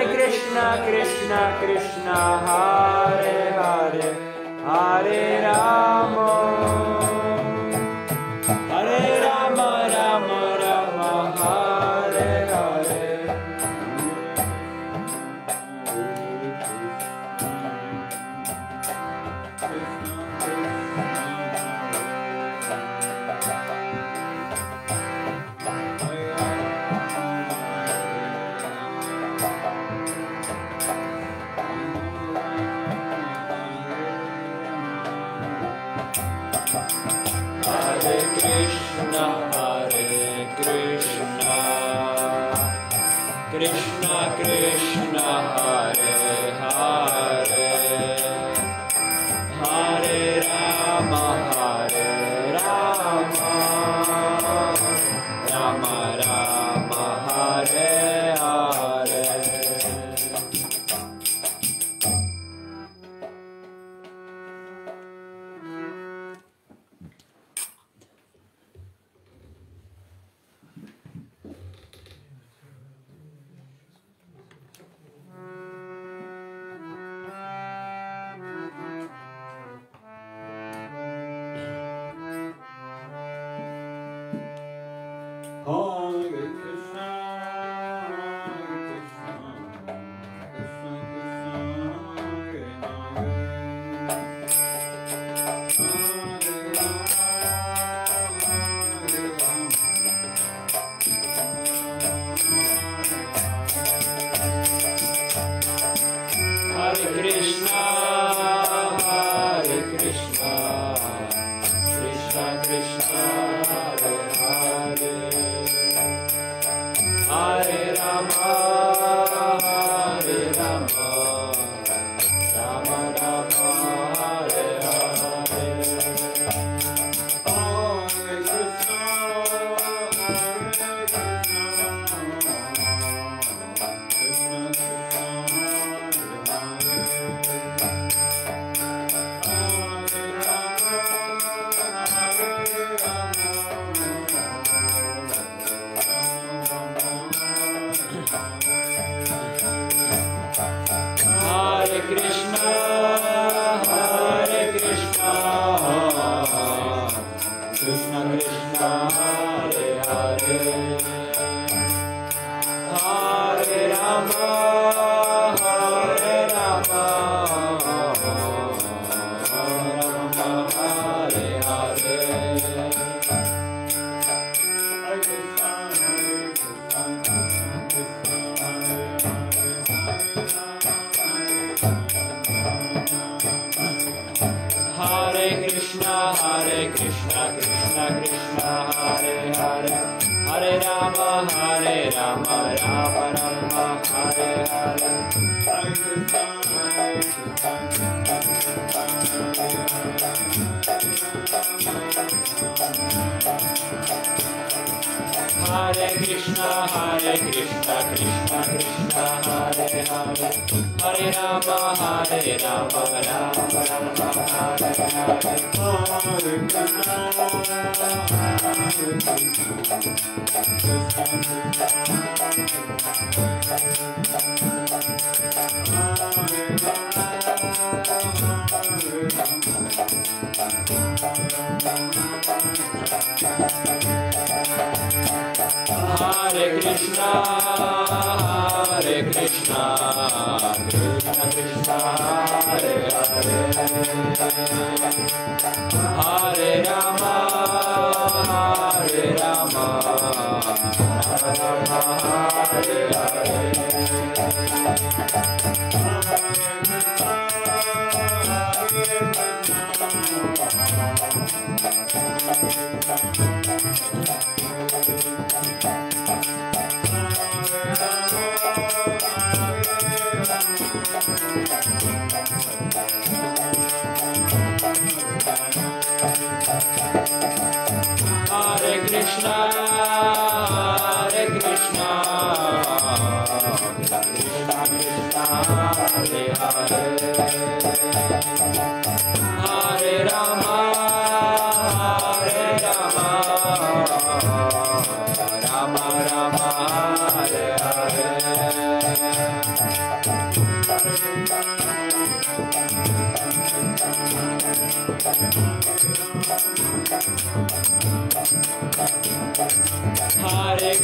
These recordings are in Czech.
Krishna Krishna Krishna Hare Hare Hare Rama Hare Rama Rama Rama Hare Hare Krishna Krishna Krishna Hare Hare Hare Rama Rama Rama Hare Hare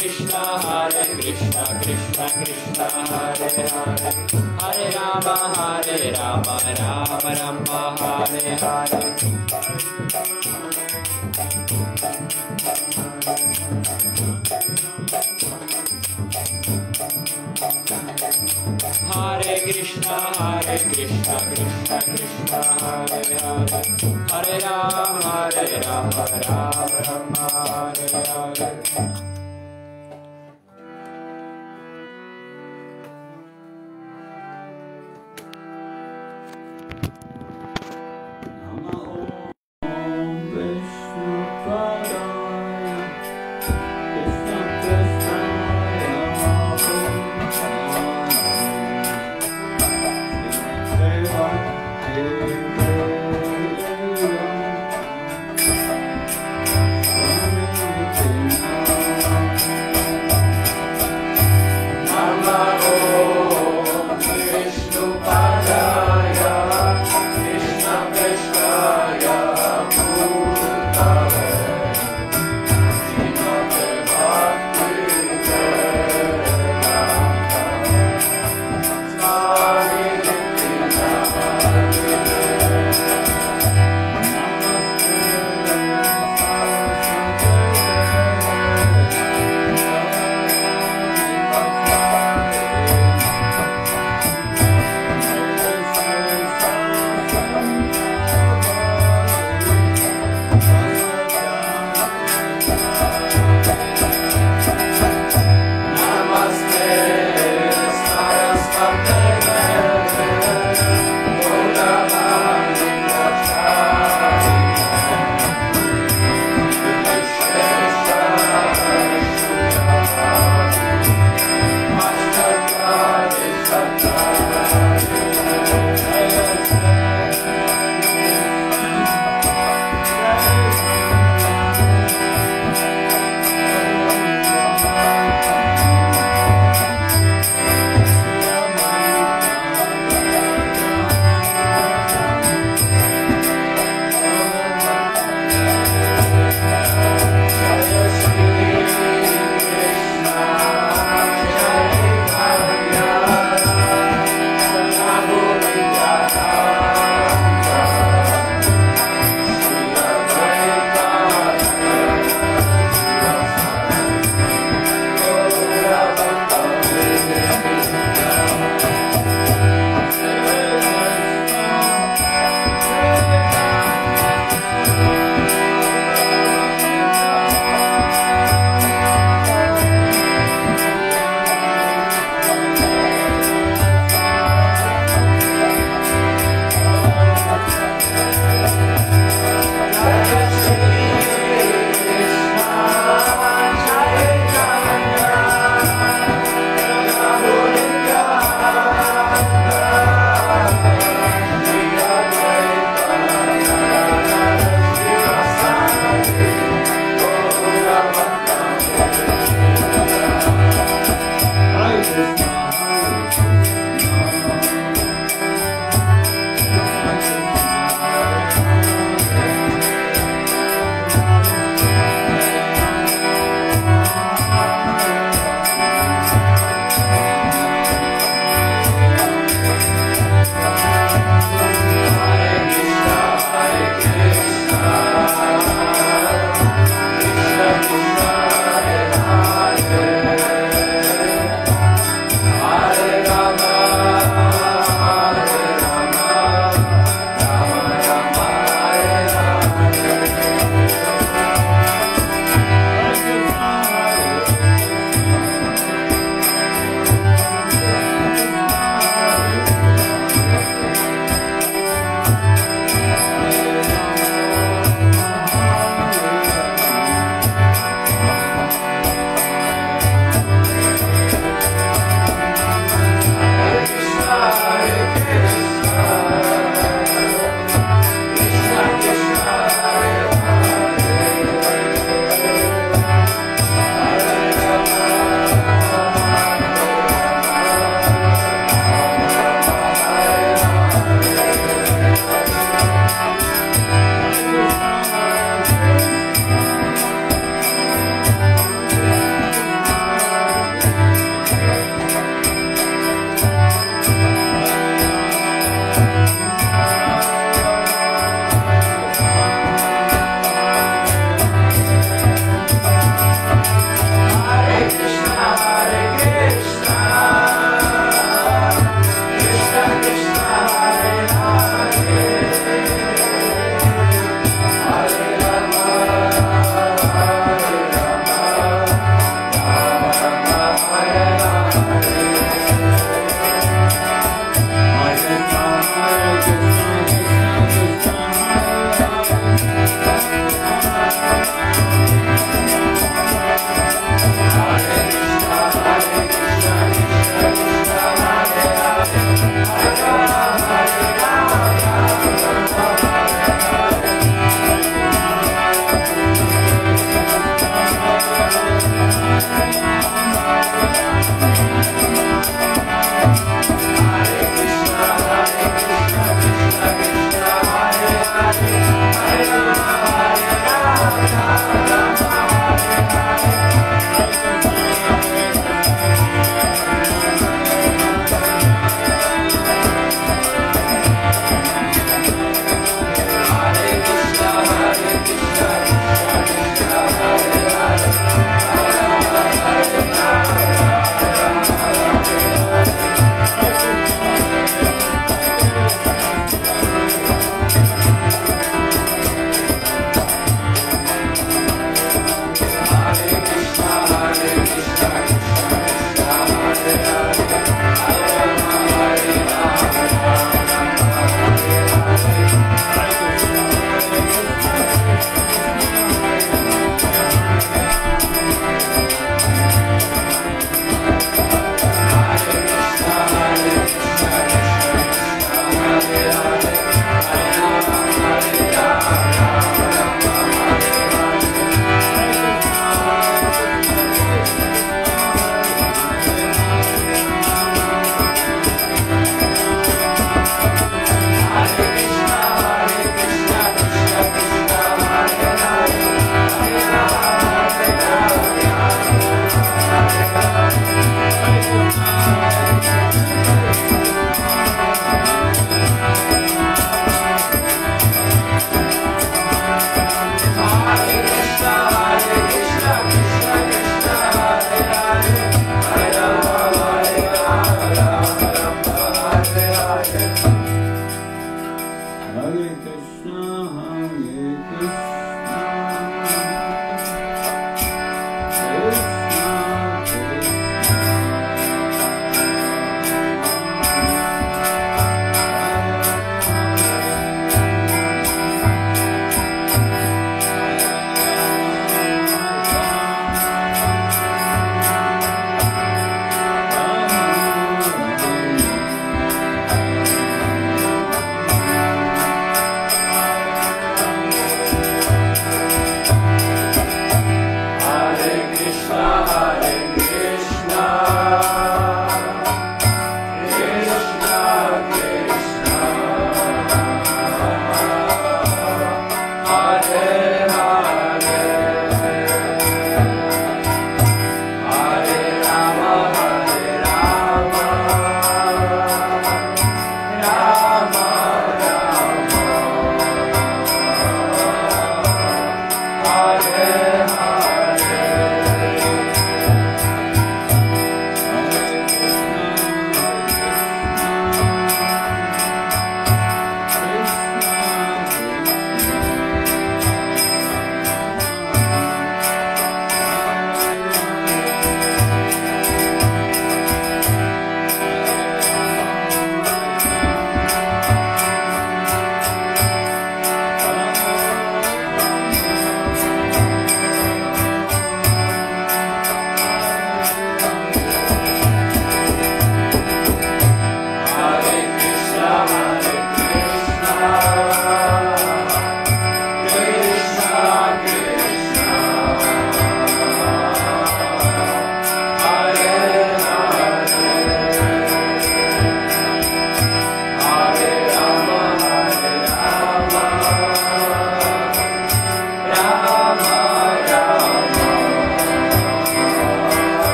Krishna Krishna Krishna Hare Hare Hare Rama Rama Rama Hare Hare Hare Krishna Krishna Krishna Hare Hare Hare Rama Rama Rama Hare Hare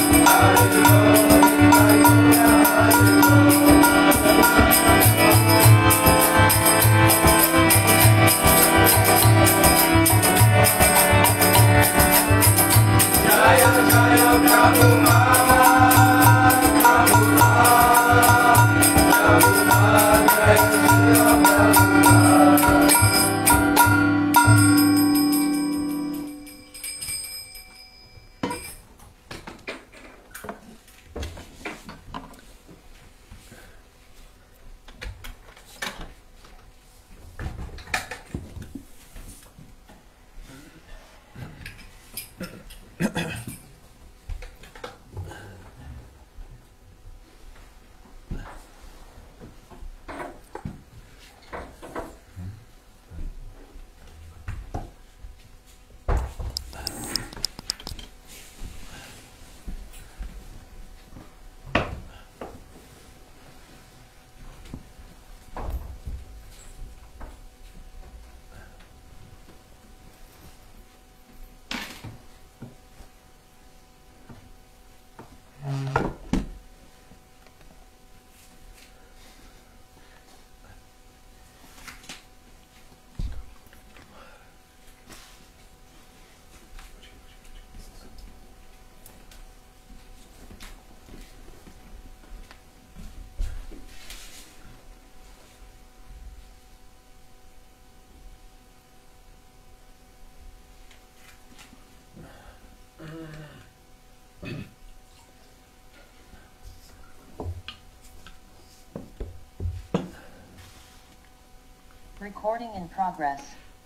Recording in progress.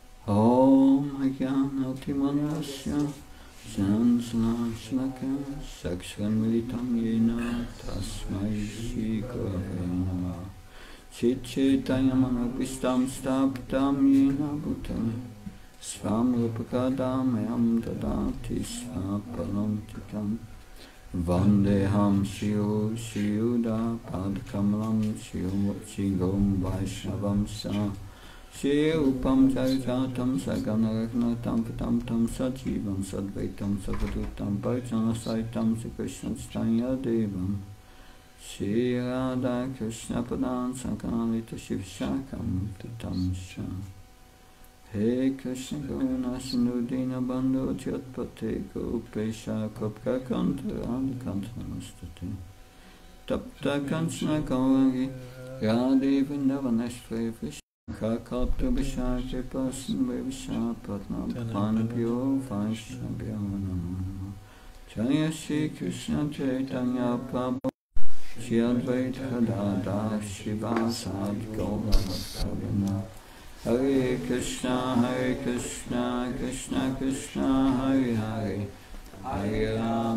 Om Jnanatimandasya Sansalakshaka Sakshamilitam Yena Tasmai Shri Gurave Namah Chitchaitanyamanapistam Staptam Yena Bhutale Swam Rupakadamayam Dadati Svapalam Tikam Vandeham Shriyo Shriyuda Padkamalam Shigom Vaishnavam Sa Shri Upam Jarijatam Saganaragnatam Patam Tam Sajivam Sadvaitam Savadutam Bhajana Saitam Sri Krishna Chaitanya Devam Shri Radha Krishna Padan Sankanalita Shivshakam Tatam Sha He Krishna Karuna Sindhu Dina Bandhu Jyatpate Gopesha Kopka Kanta Radhakanta Namastate Tapta Kanchana Gauragi Radhe Vrindavaneshwari Vishnu Kakapta Vishakti Pasan Vishapatnam Panabhyo Vaishnabhyo Namo Jaya Shri Krishna Chaitanya Prabhu Shri Advaita Gadadhar Shivasad Gaurava Hare Krishna, Krishna Krishna, Hare Hare, Hare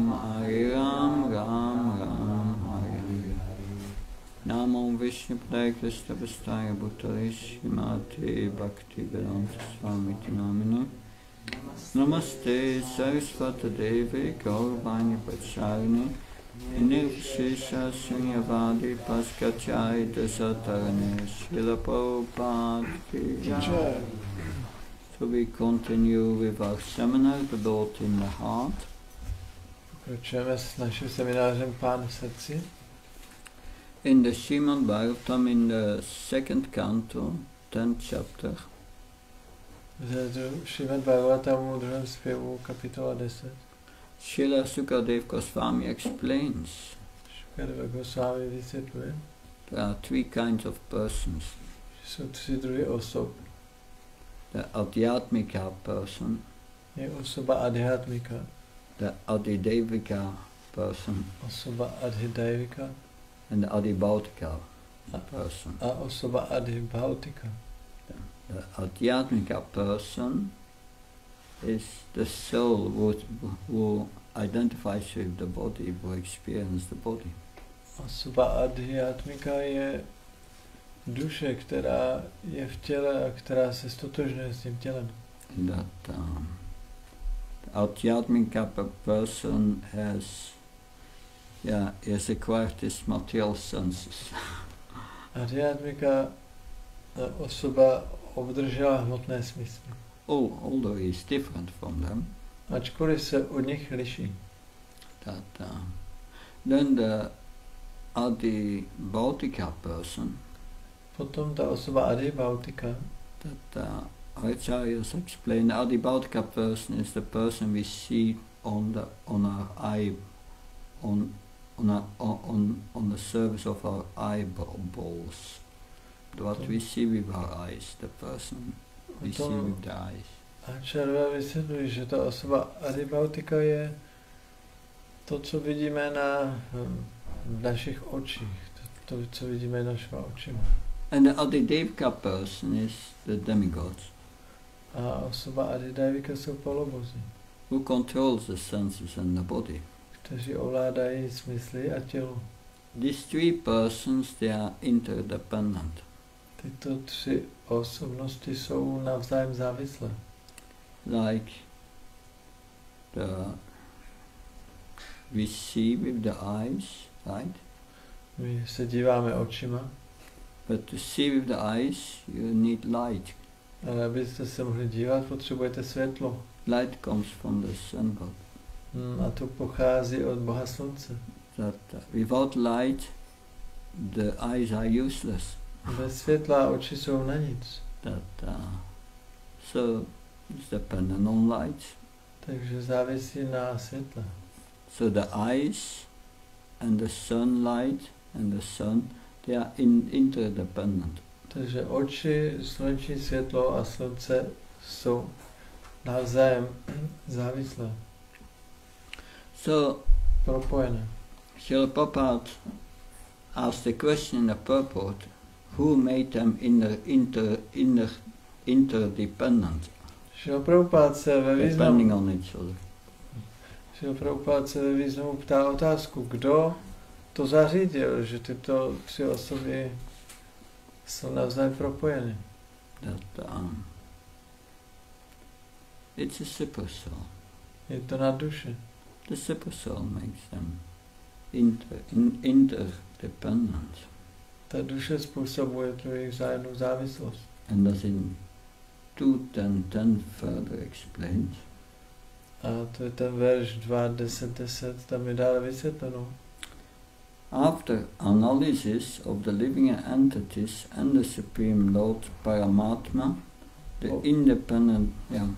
Ram, Ram Ram, Hare Hare. Namo Vishnu Padaya Krishna Vastaya Bhutale Srimate Bhakti Vedanta Swami Namine. Namaste Saraswata Devi Gauravani Pacharine. Nirvishesha Sunyavadi Paskachai Dasatarane Srila Prabhupada Ki Jai. So we continue with our seminar, The Lord in the Heart. Pokračujeme s naším seminářem Pán v srdci. In the Srimad Bhagavatam, in the second canto, 10th chapter. V Srimad Bhagavatamu, druhém zpěvu, kapitola 10. Srila Sukadeva Goswami explains Sukadeva Goswami vysvětluje, there are three kinds of persons. Jsou tři druhy osob. The Adhyatmika person, Je osoba adhyatmika, the Adhidevika person, osoba adhidevika and the Adhibhautika person. a osoba adhibhautika. The Adhyatmika person is the soul who identifies with the body, who experiences the body. Osoba adhyatmika je duše, která je v těle a která se stotožňuje s tím tělem. That the Adhyatmika person has acquired his material senses. Adhyatmika osoba obdržela hmotné smysly. Although he is different from them, Ačkoliv se od nich liší. Then the Adibhautika person, Potom ta osoba Adibhautika, that Acharyas explain, the Adibhautika person is the person we see on our eye, on the surface of our eyeballs. What we see with our eyes, the person we see with the eyes. Acharya vysvětluje, že ta osoba Adibhautika je to, co vidíme v našich očích, to, co vidíme našima očima. And the Adidevika person is the demigods. A osoba Adidevika jsou polobozy, who controls the senses and the body. kteří ovládají smysly a tělo. These three persons, they are interdependent. Tyto tři osobnosti jsou navzájem závislé. Like we see with the eyes, right? My se díváme očima, But to see with the eyes, you need light. ale abyste se mohli dívat, potřebujete světlo. Light comes from the sun god. A to pochází od Boha Slunce. That without light, the eyes are useless. Bez světla oči jsou na nic. So it's dependent on light. Takže závisí na světle. So the eyes and the sunlight and the sun, they are interdependent. Takže oči, sluneční světlo a slunce jsou navzájem závislé, So propojené. Srila Prabhupada asked the question in the purport, who made them interdependent, Šrila Prabhupada se ve depending významu, on each other? Šrila Prabhupada se ve významu ptá otázku, kdo to zařídil, že tyto tři osoby jsou navzájem propojeny. That it's a super soul. Je to na duši. The super soul makes them interdependent. Ta duše způsobuje tu jejich vzájemnou závislost. And as in 2.10.10 further explained, A to je ten verš 2.10.10, tam je dále vysvětleno. after analysis of the living entities and the Supreme Lord Paramatma, the independent,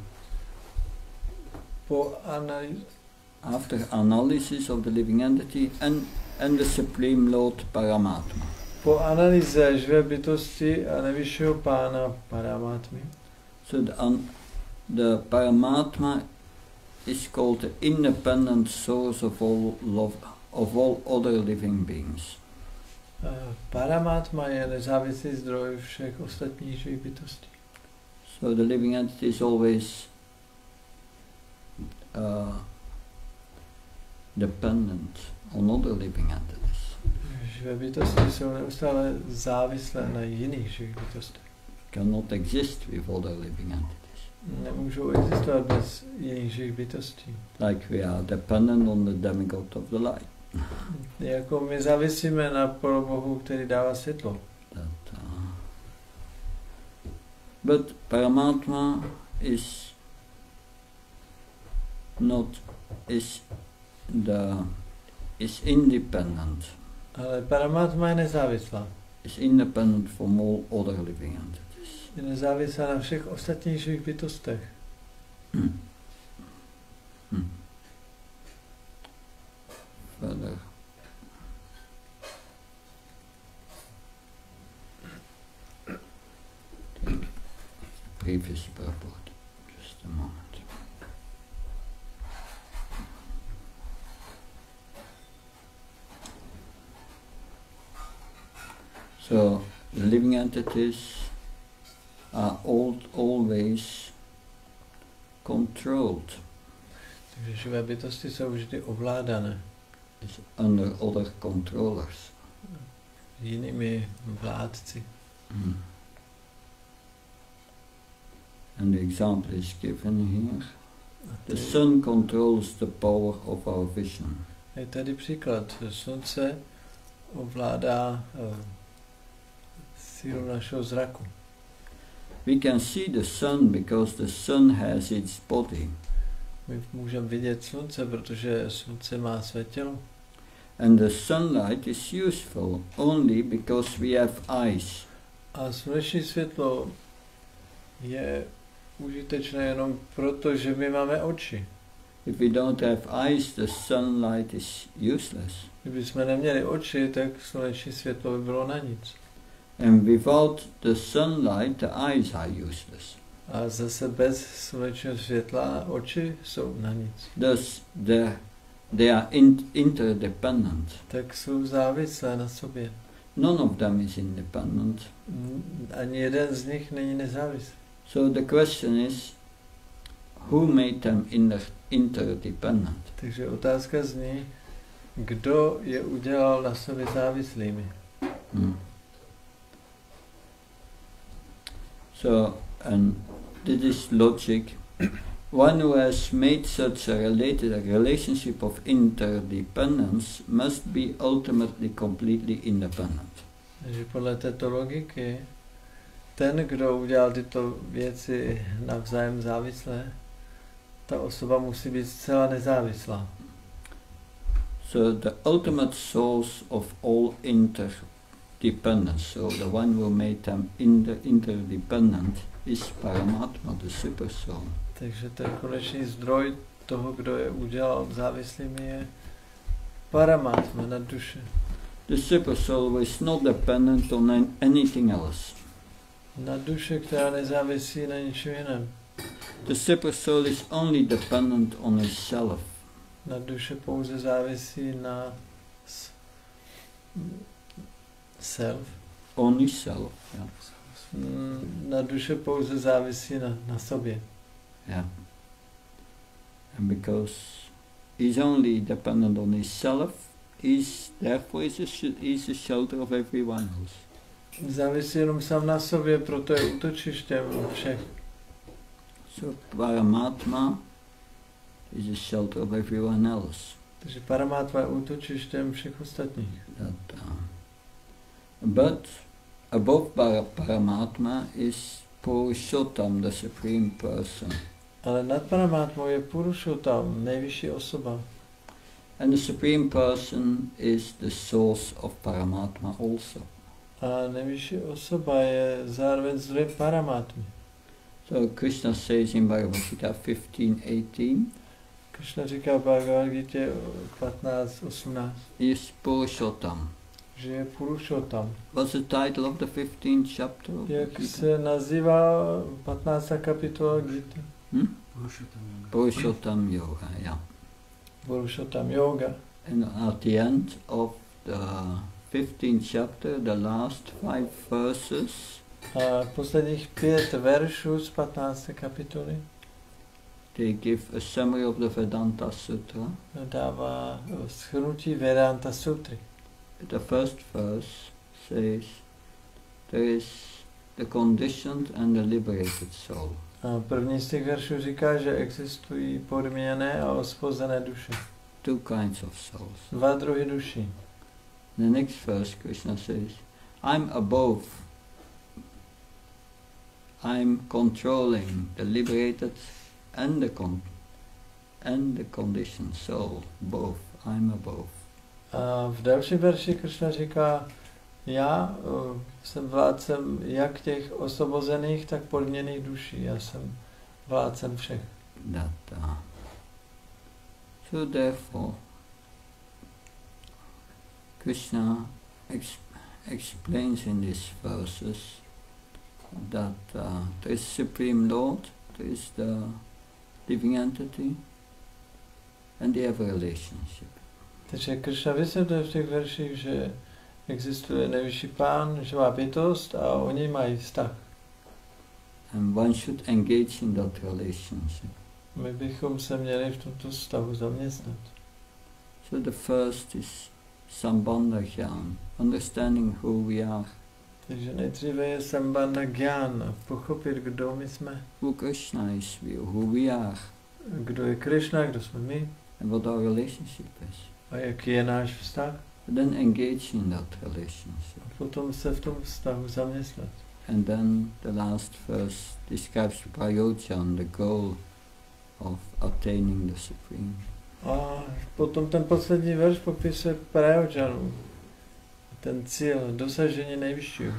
after analysis of the living entity and the Supreme Lord Paramatma. Po analýze živé bytosti a nejvyššího pána Paramatmy, So the Paramatma is called the independent source of all love, of all other living beings. Paramatma je nezávislý zdroj všech ostatních živých bytostí. So the living entity is always dependent on other living entities. Živé bytosti jsou neustále závislé na jiných živých bytostech. Cannot exist with other living entities. Nemůžou existovat bez jiných živých bytostí. Like we are dependent on the demigod of the light. Jako my závisíme na polobohu, který dává světlo. But Paramatma is independent. Ale Paramatma je nezávislá. Is independent from all other living entities. Je nezávislá na všech ostatních živých bytostech. Further. Previous purport. Just a moment. So the living entities are always controlled. Takže živé bytosti jsou vždy ovládané It's under other controllers. jinými vládci. And the example is given here. The sun controls the power of our vision. Je tady příklad. Slunce ovládá sílu našeho zraku. We can see the sun because the sun has its body. My můžeme vidět slunce, protože slunce má své tělo. And the sunlight is useful only because we have eyes. A sluneční světlo je užitečné jenom proto, že my máme oči. If we don't have eyes, the sunlight is useless. Kdyby jsme neměli oči, tak sluneční světlo by bylo na nic. And without the sunlight, the eyes are useless. A zase bez slunečního světla oči jsou na nic. Thus, they are interdependent. Tak jsou závislé na sobě. None of them is independent. Ani jeden z nich není nezávislý. So the question is, who made them interdependent? Takže otázka zní, kdo je udělal na sobě závislými. So, and this is logic. One who has made such a relationship of interdependence must be ultimately completely independent. Takže podle této logiky, ten, kdo udělal tyto věci navzájem závislé, ta osoba musí být zcela nezávislá. So the ultimate source of all interdependence, so the one who made them interdependent, is Paramatma, the super soul. Takže ten konečný zdroj toho, kdo je udělal závislými, je Paramatma, nad duše. The super soul is not dependent on anything else. Na duše, která nezávisí na ničem jiném. The super soul is only dependent on itself. Na duše pouze závisí na self. Only self, yeah. Na duše pouze závisí na sobě. Yeah. And because he's only dependent on himself, therefore he's a shelter of everyone else. Závisí jenom sám na sobě, proto je útočištěm všech. So Paramatma is a shelter of everyone else. Takže Paramatma je útočištěm všech ostatních. But above Paramatma is Purushottam, the supreme person. Ale nad Paramatmou je Purushottam, nejvyšší osoba. And the supreme person is the source of Paramatma also. A nejvyšší osoba je zároveň zdroj Paramatmy. So Krishna says in Bhagavad Gita 15:18. Krishna říká v Bhagavad Gita 15:18. Is Purushottam. Že je Purushottam. What's the title of the 15th chapter of Jak Gita? se nazývá 15. kapitola Gita? Purushottam Yoga, yeah. Purushottam Yoga. And at the end of the 15th chapter, the last 5 verses, A posledních 5 veršů z 15. kapitoly they give a summary of the Vedanta Sutra. dává shrnutí Vedanta Sutry. The first verse says, there is the conditioned and the liberated soul. A první z těch veršů říká, že existují podmíněné a osvobozené duše. Two kinds of souls. 2 druhy duší. The next verse, Krishna says, I'm above. I'm controlling the liberated and the conditioned soul. Both. I'm above. A v dalším verši Krishna říká, já jsem vládcem jak těch osvobozených, tak podměných duší. Já jsem vládcem všech. So therefore, Krishna explains in these verses that there is Supreme Lord, there is the living entity, and they have a relationship. Takže Krishna vysvětluje v těch verších, že existuje nejvyšší pán, že má bytost a oni mají vztah. And one should engage in that relationship. My bychom se měli v tomto vztahu zaměstnat. So the first is Sambandha Gyan, understanding who we are. Takže nejdříve je Sambandha Gyan, pochopit, kdo my jsme. Who Krishna is, who we are. Kdo je Krishna, kdo jsme my. And what our relationship is. A jaký je náš vztah. Then engage in that relationship. A potom se v tom vztahu zaměstnat. And then the last verse describes prayojan, the goal of attaining the Supreme. A potom ten poslední verš popisuje Prayojanu, ten cíl, dosažení nejvyššího.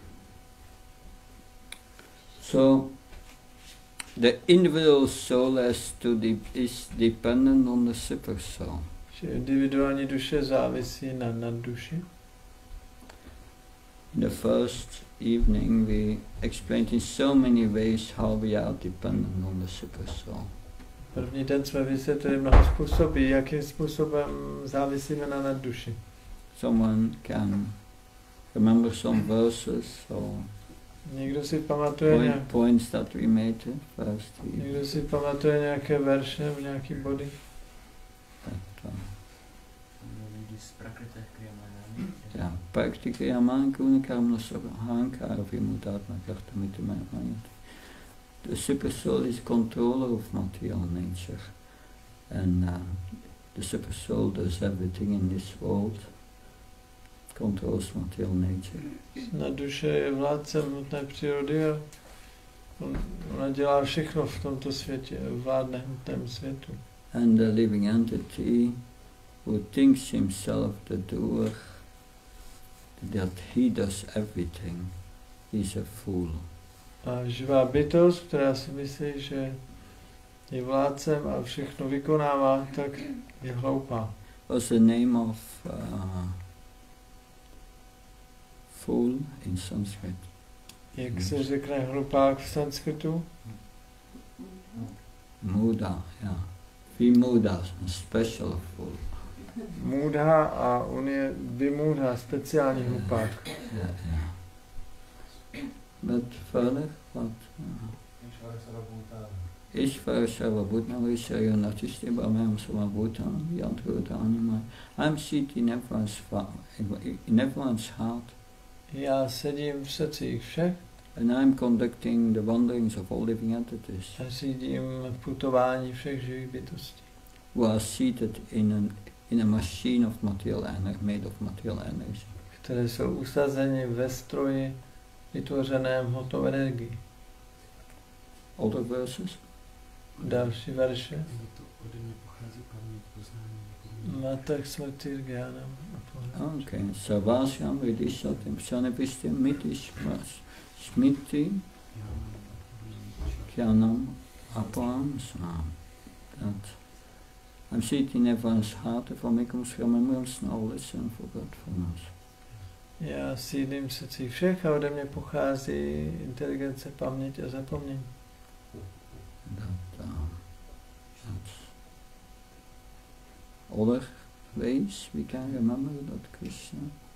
So the individual soul is dependent on the super soul. Že individuální duše závisí na nadduši. In the first evening we explained in so many ways how we are dependent on the super soul. První den jsme vysvětlili mnoho způsobů, jakým způsobem závisíme na nadduši. Someone can remember some verses or Někdo si pamatuje points that we made first evening. někdo si pamatuje nějaké verše nebo nějaký body. Ja, praktikayama karma hankara vimutatma kartamitimaya. The super soul is controller of material nature, and the super soul does everything in this world, controls material nature. Na duše je vládcem hmotné přírody a ona dělá všechno v tomto světě, vládne hmotnému světu. And the living entity who thinks himself the doer, that he does everything, is a fool. A živá bytost, která si myslí, že je vládcem a všechno vykonává, tak je hloupá. What's the name of fool in Sanskrit? Jak se řekne hlupák v sanskritu? Muda, yeah. Vimuda, a special fool. Můdha a on je vimůdha, speciální hlupák. Yeah. But further, what? Ishvara Sarva Bhutana Vishaya Natishti Bhamam Sama Bhutana Yantruta Anima. I'm sitting in everyone's heart. Já sedím v srdcích všech And I'm conducting the wanderings of all living entities a řídím putování všech živých bytostí, who are seated in a machine of material energy, made of material energy. které jsou usazeni ve stroji vytvořeném hmotou energií. Other verses? Další verše. Matak smrti gyánam. Okay. Sarvasyam Vidishatim Shanipishtim Mitishmas Smiti Kyanam Apam Sam. That I'm sitting in everyone's heart if I comes remembrance, knowledge and forgetfulness. Já sídlím v srdcích všech a ode mě pochází inteligence, paměť a zapomnění. That's other ways we can remember that Krishna.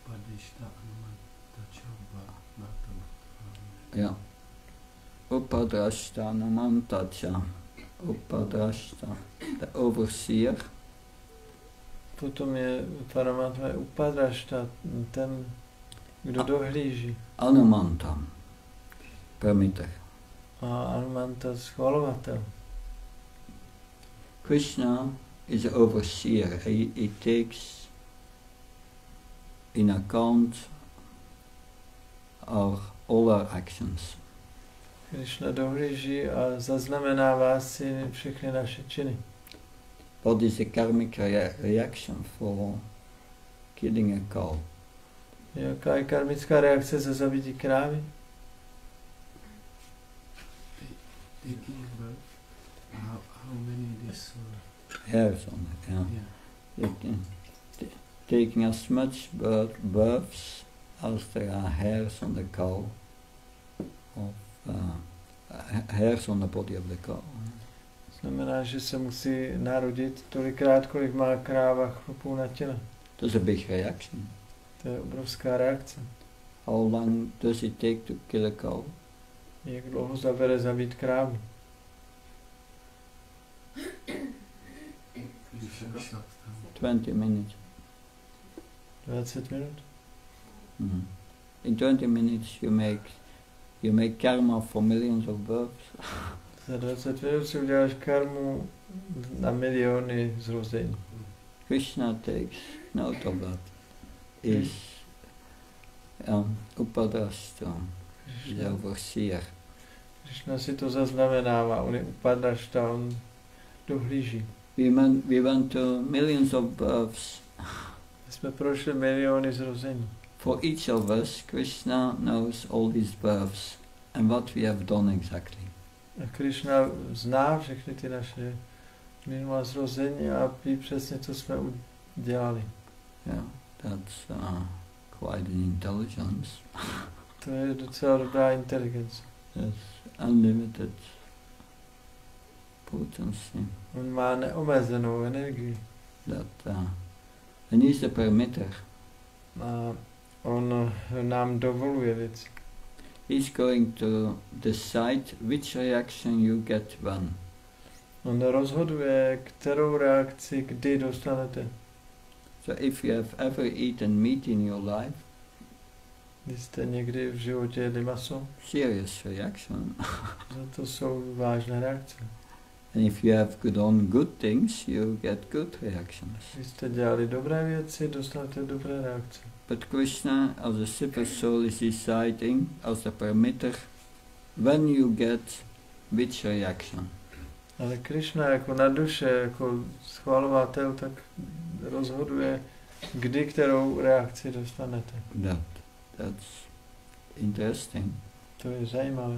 Yeah. Upadrashta Namantacha. Upadrashta, the overseer. Potom je Paramatma Upadrashta, ten, kdo dohlíží. Anumanta, permitter. A Anumanta schvalovatel. Krishna is an overseer. He takes in account all our actions. Krishna dohlíží a zaznamenává si všechny naše činy. What is the karmic reaction for killing a cow? Jaká je karmická reakce za zabití krávy? How many this Hairs on it, yeah. Taking as much births as there are hairs on the cow, hairs on the body of the cow. Znamená, že se musí narodit tolikrát, kolik má kráva chlupů na těle. That's a big reaction. To je obrovská reakce. How long does it take to kill a cow? Jak dlouho zabere zabít krávu? 20 minutes. 20 minut? Mm. In 20 minutes you make karma for millions of births. Za 20 minut si uděláš karmu na miliony zrození. Krishna takes note of that. Is Upadrashta, the overseer. Krishna si to zaznamenává, on je Upadrashta, on dohlíží. We went to millions of births. My jsme prošli miliony zrození. For each of us, Krishna knows all these births and what we have done exactly. A Krishna zná všechny ty naše minulá zrození a ví přesně, co jsme udělali. Yeah, that's quite an intelligence. To je docela dobrá inteligence. Yes, unlimited potency. On má neomezenou energii. That and he's the permitter. A on nám dovoluje věci. He's going to decide which reaction you get when. On rozhoduje, kterou reakci kdy dostanete. So if you have ever eaten meat in your life, Když jste někdy v životě jedli maso, serious reaction. to jsou vážné reakce. And if you have done good things, you get good reactions. Když jste dělali dobré věci, dostanete dobré reakce. But Krishna, as a super soul, is deciding, as a permitter, when you get which reaction. Ale Krishna jako na duše, jako schvalovatel, tak rozhoduje, kdy kterou reakci dostanete. That's interesting. To je zajímavé.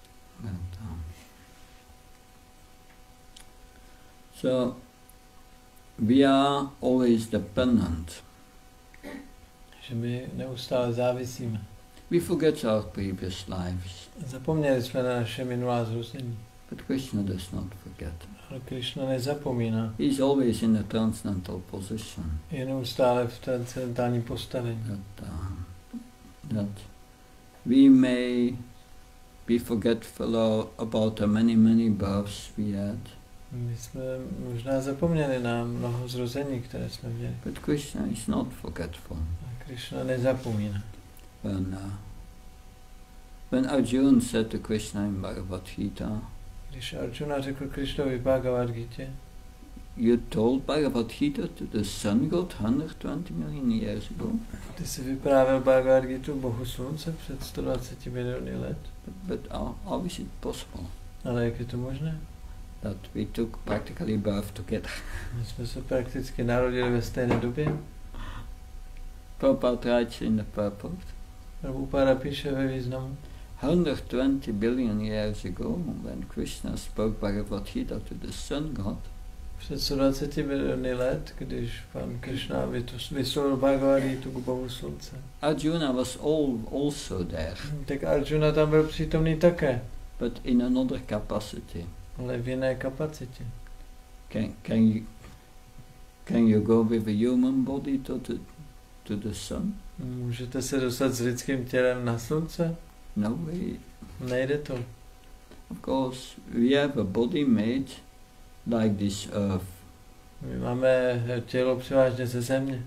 So, we are always dependent. Že my neustále závisíme. We forget our previous lives, Zapomněli jsme na naše minulá zrození. but Krishna does not forget. Ale Krishna nezapomíná. He's always in a transcendental position. Je neustále v transcendentálním postavení. That we may be forgetful about the many births we had, My jsme možná zapomněli na mnoho zrození, které jsme měli. but Krishna is not forgetful. A Krishna nezapomíná. When Arjuna said to Krishna in Bhagavad Gita, Když Arjuna řekl Krishnovi v Bhagavad Gita, you told Bhagavad Gita to the sun god 120 million years ago, ty jsi vyprávěl Bhagavad Gita Bohu slunce před 120 miliony let. but how is it possible Ale jak je to možné? that we took practically birth together? My jsme se prakticky narodili ve stejné době. Prabhupada writes in the purport, Prabhupada píše ve významu, 120 billion years ago, when Krishna spoke Bhagavad Gita to the sun god, před 120 miliony let, když pan Krishna vyslovil Bhagavad Gita k Bohu slunce. Arjuna was also there, Tak Arjuna tam byl přítomný také, but in another capacity. ale v jiné kapacitě. Can you go with a human body to the sun? Můžete se dostat s lidským tělem na slunce? No way. Nejde to. Of course, we have a body made like this earth. My máme tělo převážně ze země.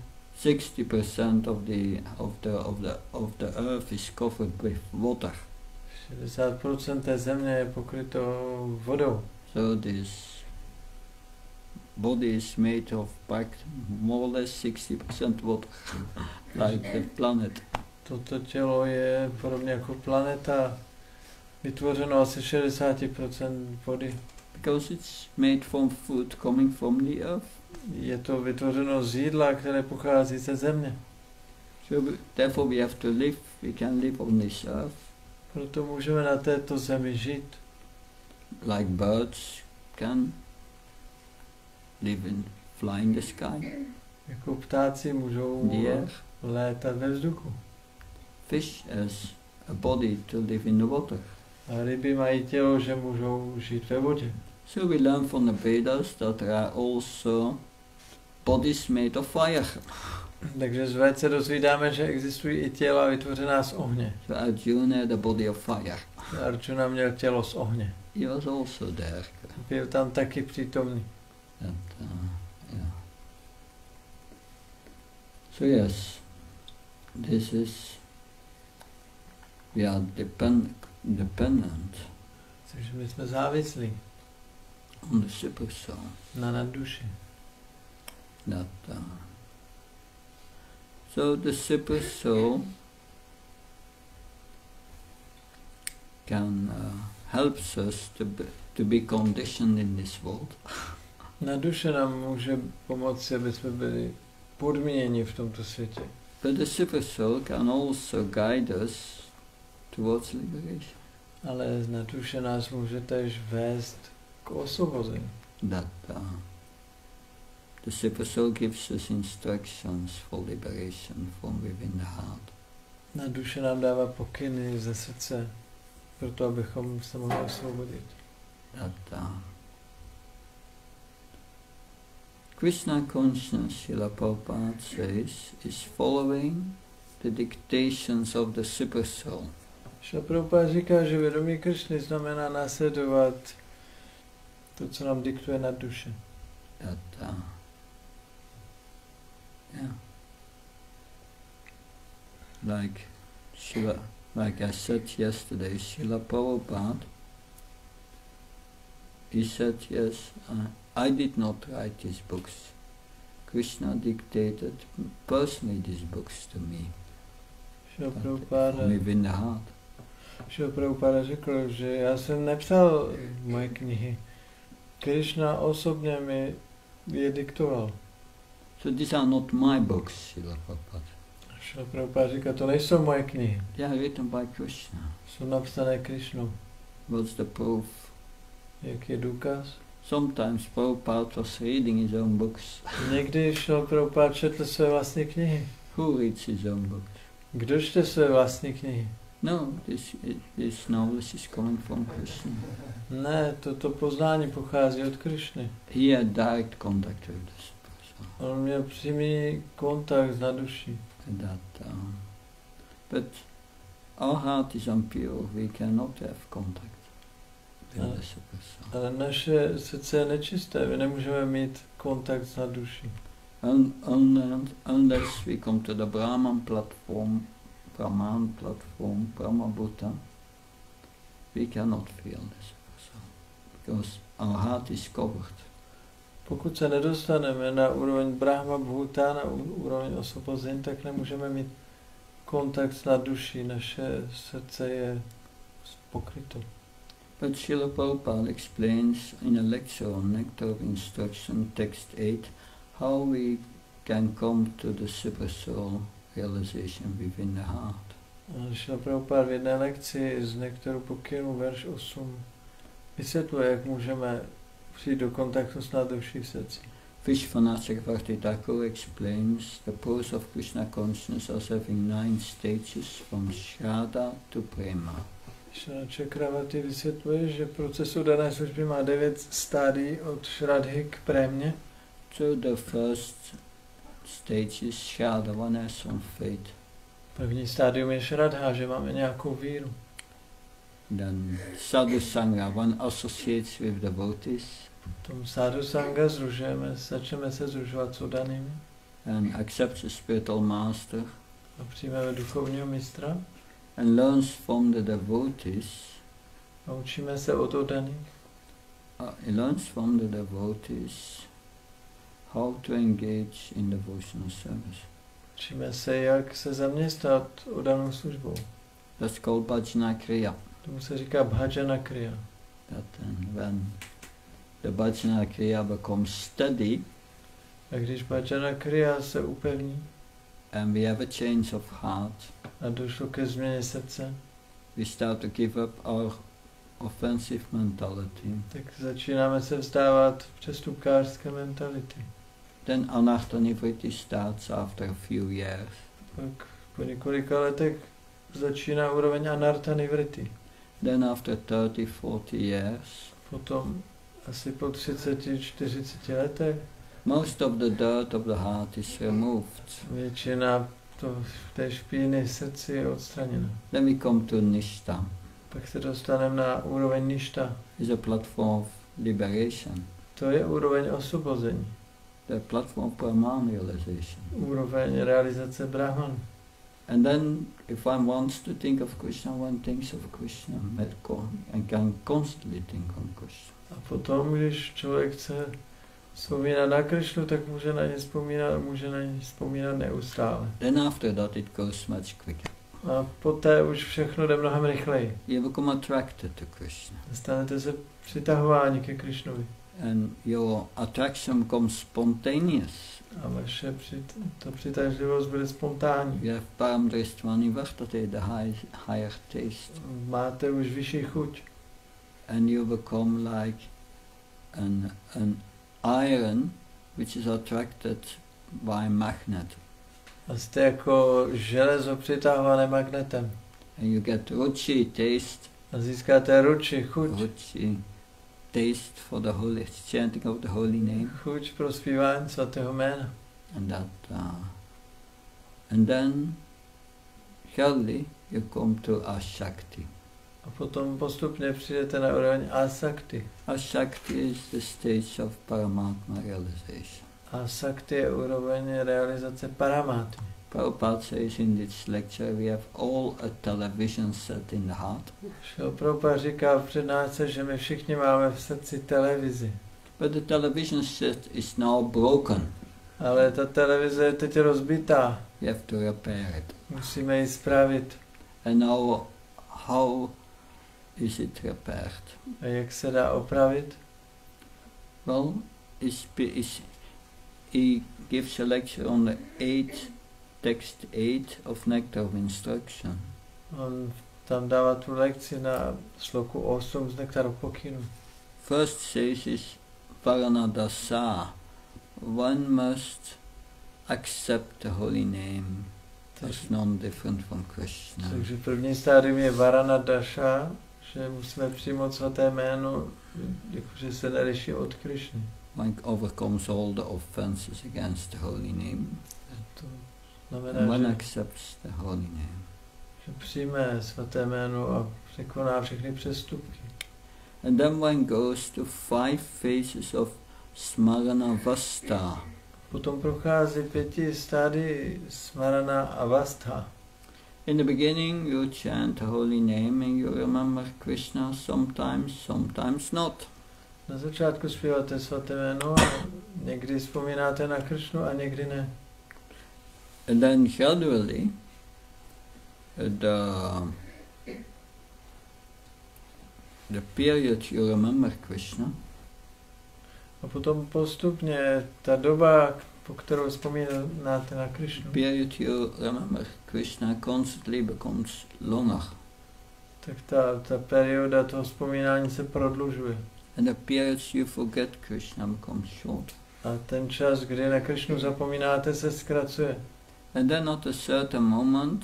60% of the earth is covered with water. 60% té země je pokryto vodou. So this body is made of more or less 60% water, like the planet. Toto tělo je podobně jako planeta, vytvořeno asi 60% vody. Because it's made from food coming from the earth. Je to vytvořeno z jídla, které pochází ze země. So therefore we have to live, we can live on this earth. Proto můžeme na této zemi žít. Like birds can live in, fly in the sky. Jako ptáci můžou létat ve vzduchu. Fish has a body to live in the water. A ryby mají tělo, že můžou žít ve vodě. So we learn from the Vedas that there are also bodies made of fire. Takže z Véd se dozvídáme, že existují i těla vytvořená z ohně. So Arjuna had a body of fire. Arjuna měl tělo z ohně. He was also there. Byl tam taky přítomný. Yeah. So yes, this is, we are dependent Takže my jsme závislí on the super soul. na nadduši. So the super soul can helps us to be conditioned in this world. Na duše nám může pomoci, aby jsme byli podmíněni v tomto světě. But the super soul can also guide us towards liberation. Ale na duše nás může též vést k osvobození. That the super soul gives us instructions for liberation from within the heart. Na duše nám dává pokyny ze srdce, proto abychom se mohli osvobodit. That Krishna consciousness, Srila Prabhupada says, is following the dictations of the super soul. Šrila Prabhupada říká, že vědomí Krišny znamená následovat to, co nám diktuje na duše. That yeah, like I said yesterday, Srila Prabhupada, he said, yes, I did not write these books. Krishna dictated personally these books to me. Šrila Prabhupada From within the heart. Šrila Prabhupada řekl, že já jsem nepsal moje knihy. Krishna osobně mi je diktoval. So these are not my books, Srila Prabhupada. Šrila Prabhupada říká, to nejsou moje knihy. They are written by Krishna. Jsou napsané Krishnou. What's the proof? Jak je důkaz? Sometimes Prabhupada was reading his own books. Někdy Šrila Prabhupada četl své vlastní knihy. Who reads his own books? Kdo čte své vlastní knihy? No, this knowledge is coming from Krishna. Ne, toto poznání pochází od Krišny. He had direct contact with the super soul. On měl přímý kontakt na duši. But our heart is impure. We cannot have contact with the super soul. Ale naše srdce je nečisté, my nemůžeme mít kontakt na duši. Unless we come to the Brahman platform, Brahmabhuta, we cannot feel the super soul. Because our heart is covered. Pokud se nedostaneme na úroveň Brahma Bhuta, na úroveň osvobození, tak nemůžeme mít kontakt na duši, naše srdce je pokryto. But Srila Prabhupada explains in a lecture on Nectar of Instruction, text 8, how we can come to the super soul realization within the heart. Srila Prabhupada v jedné lekci z Nektaru pokynu, verš 8, vysvětluje, jak můžeme přijít do kontaktu s duší v srdci. Vishwanath Chakravarti Thakur explains the process of Krishna consciousness as having 9 stages from Shraddha to Prema. Chakravarti vysvětluje, že proces dané služby má 9 stádií od Shraddhy k Prémě. So the first stage is Shraddha, one has some faith. První stádium je Shraddha, že máme nějakou víru. Then Sadhu Sangha, one associates with devotees. Tom Sadhu Sangha začneme se združovat s oddanými. And accepts a spiritual master. A přijmeme duchovního mistra. And learns from the devotees. A učíme se od oddaných. He learns from the devotees how to engage in devotional service. Učíme se, jak se zaměstnat oddanou službou. That's called Bhajana Kriya. Tomu se říká Bhajana Kriya. That when the Bhajana Kriya becomes steady, a když Bhajana Kriya se upevní, and we have a change of heart, a došlo ke změně srdce, we start to give up our offensive mentality. Tak začínáme se vzdávat přestupkářské mentality. Then anartha nivritti starts after a few years. Pak po několika letech začíná úroveň anartha nivritti. Then after 30-40 years, potom asi po 30-40 letech, most of the dirt of the heart is removed. Většina té špíny srdci je odstraněna. Then we come to Nishta. Pak se dostaneme na úroveň Nishta. It's a platform of liberation. To je úroveň osvobození. The platform of Brahman realization. Úroveň realizace Brahman. And then, if one wants to think of Krishna, one thinks of Krishna and can constantly think on Krishna. A potom, když člověk chce vzpomínat na Krishnu, tak může na ně vzpomínat neustále. Then after that it goes much quicker. A poté už všechno jde mnohem rychleji. You become attracted to Krishna. Stanete se přitahováni ke Krishnovi. and your attraction becomes spontaneous. A vaše přitažlivost bude spontánní. You have paramdristvani vartate, the higher taste. Máte už vyšší chuť. And you become like an iron which is attracted by magnet. A jste jako železo přitahované magnetem. And you get ruchi taste. A získáte ruči, chuť. Ruchi taste for the holy chanting of the holy name. Chuť pro zpívání svatého jména. And then Shalli you come to Ashakti. A potom postupně přijdete na úroveň Asakti. Ashakti is the stage of Paramatma realization. Asakti je úroveň realizace Paramátmy. Prabhupada says in this lecture we have all a television set in the heart. Prabhupada říká v přednášce, že my všichni máme v srdci televizi. But the television set is now broken. Ale ta televize je teď rozbitá. You have to repair it. Musíme ji spravit. And now how is it repaired? A jak se dá opravit? Well, he gives a lecture on the text 8 of Nectar of Instruction. On tam dává tu lekci na sloku 8 z Nektaru pokynu. First says is Varanadasa. One must accept the holy name as non-different from Krishna. Takže první stádium je Varanadasha, že musíme přijmout svaté jméno, jakože se neliší od Krishny. One overcomes all the offenses against the holy name. To And znamená, one accepts the holy name. že přijme svaté jméno a překoná všechny přestupky. And then one goes to 5 phases of Smarana Vasta. Potom prochází 5 stádií Smarana Avastha. In the beginning you chant the holy name and you remember Krishna sometimes, sometimes not. Na začátku zpíváte svaté jméno a někdy vzpomínáte na Krishnu a někdy ne. And then gradually the period you remember Krishna A potom postupně ta doba, po kterou vzpomínáte na Krishnu, period you remember Krishna constantly becomes longer. tak ta perioda toho vzpomínání se prodlužuje. And the periods you forget Krishna becomes short. A ten čas, kdy na Krishnu zapomínáte, se zkracuje. And then at a certain moment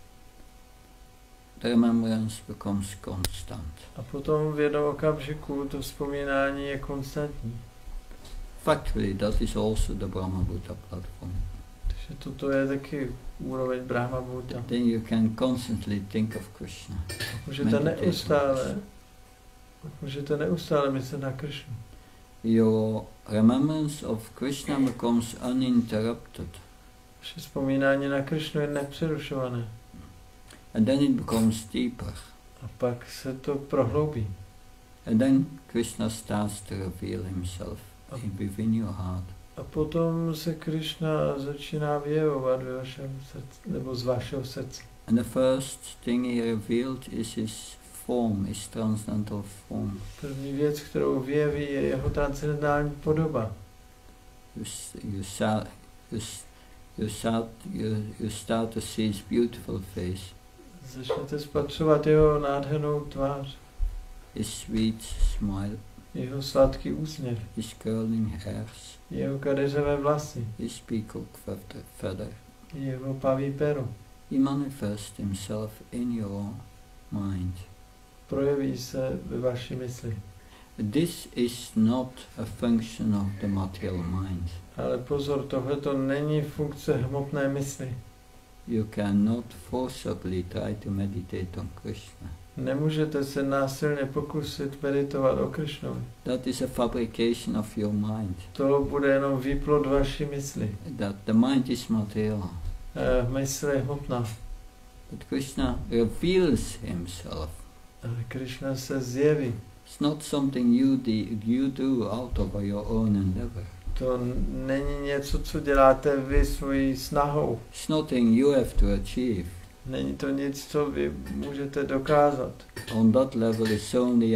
the remembrance becomes constant. A potom v jednom okamžiku to vzpomínání je konstantní. Factually, that is also the Brahma Buddha platform. Takže toto je taky úroveň Brahma Bhuta. Then you can constantly think of Krishna. Můžete neustále myslet na Krishnu. Your remembrance of Krishna becomes uninterrupted. Vaše vzpomínání na Krishnu je nepřerušované. And then it becomes deeper. A pak se to prohloubí. And then Krishna starts to reveal himself within your heart. A potom se Krishna začíná vyjevovat ve vašem srdci, nebo z vašeho srdce. And the first thing he revealed is his form, his transcendental form. První věc, kterou vyjeví, je jeho transcendentální podoba. You start to see his beautiful face. Začnete spatřovat jeho nádhernou tvář. His sweet smile. Jeho sladký úsměv. His curling hairs. Jeho kadeřové vlasy. His peacock feather. Jeho paví pero. He manifests himself in your mind. Projeví se ve vaší mysli. This is not a function of the material mind. Ale pozor, tohleto není funkce hmotné mysli. You cannot forcibly try to meditate on Krishna. Nemůžete se násilně pokusit meditovat o Krishnovi. That is a fabrication of your mind. To bude jenom výplod vaší mysli. That the mind is material. Mysl je hmotná. But Krishna reveals himself. Ale Krishna se zjeví. It's not something you do out of your own endeavor. To není něco, co děláte vy svojí snahou. It's nothing you have to achieve. Není to nic, co vy můžete dokázat. On that level it's only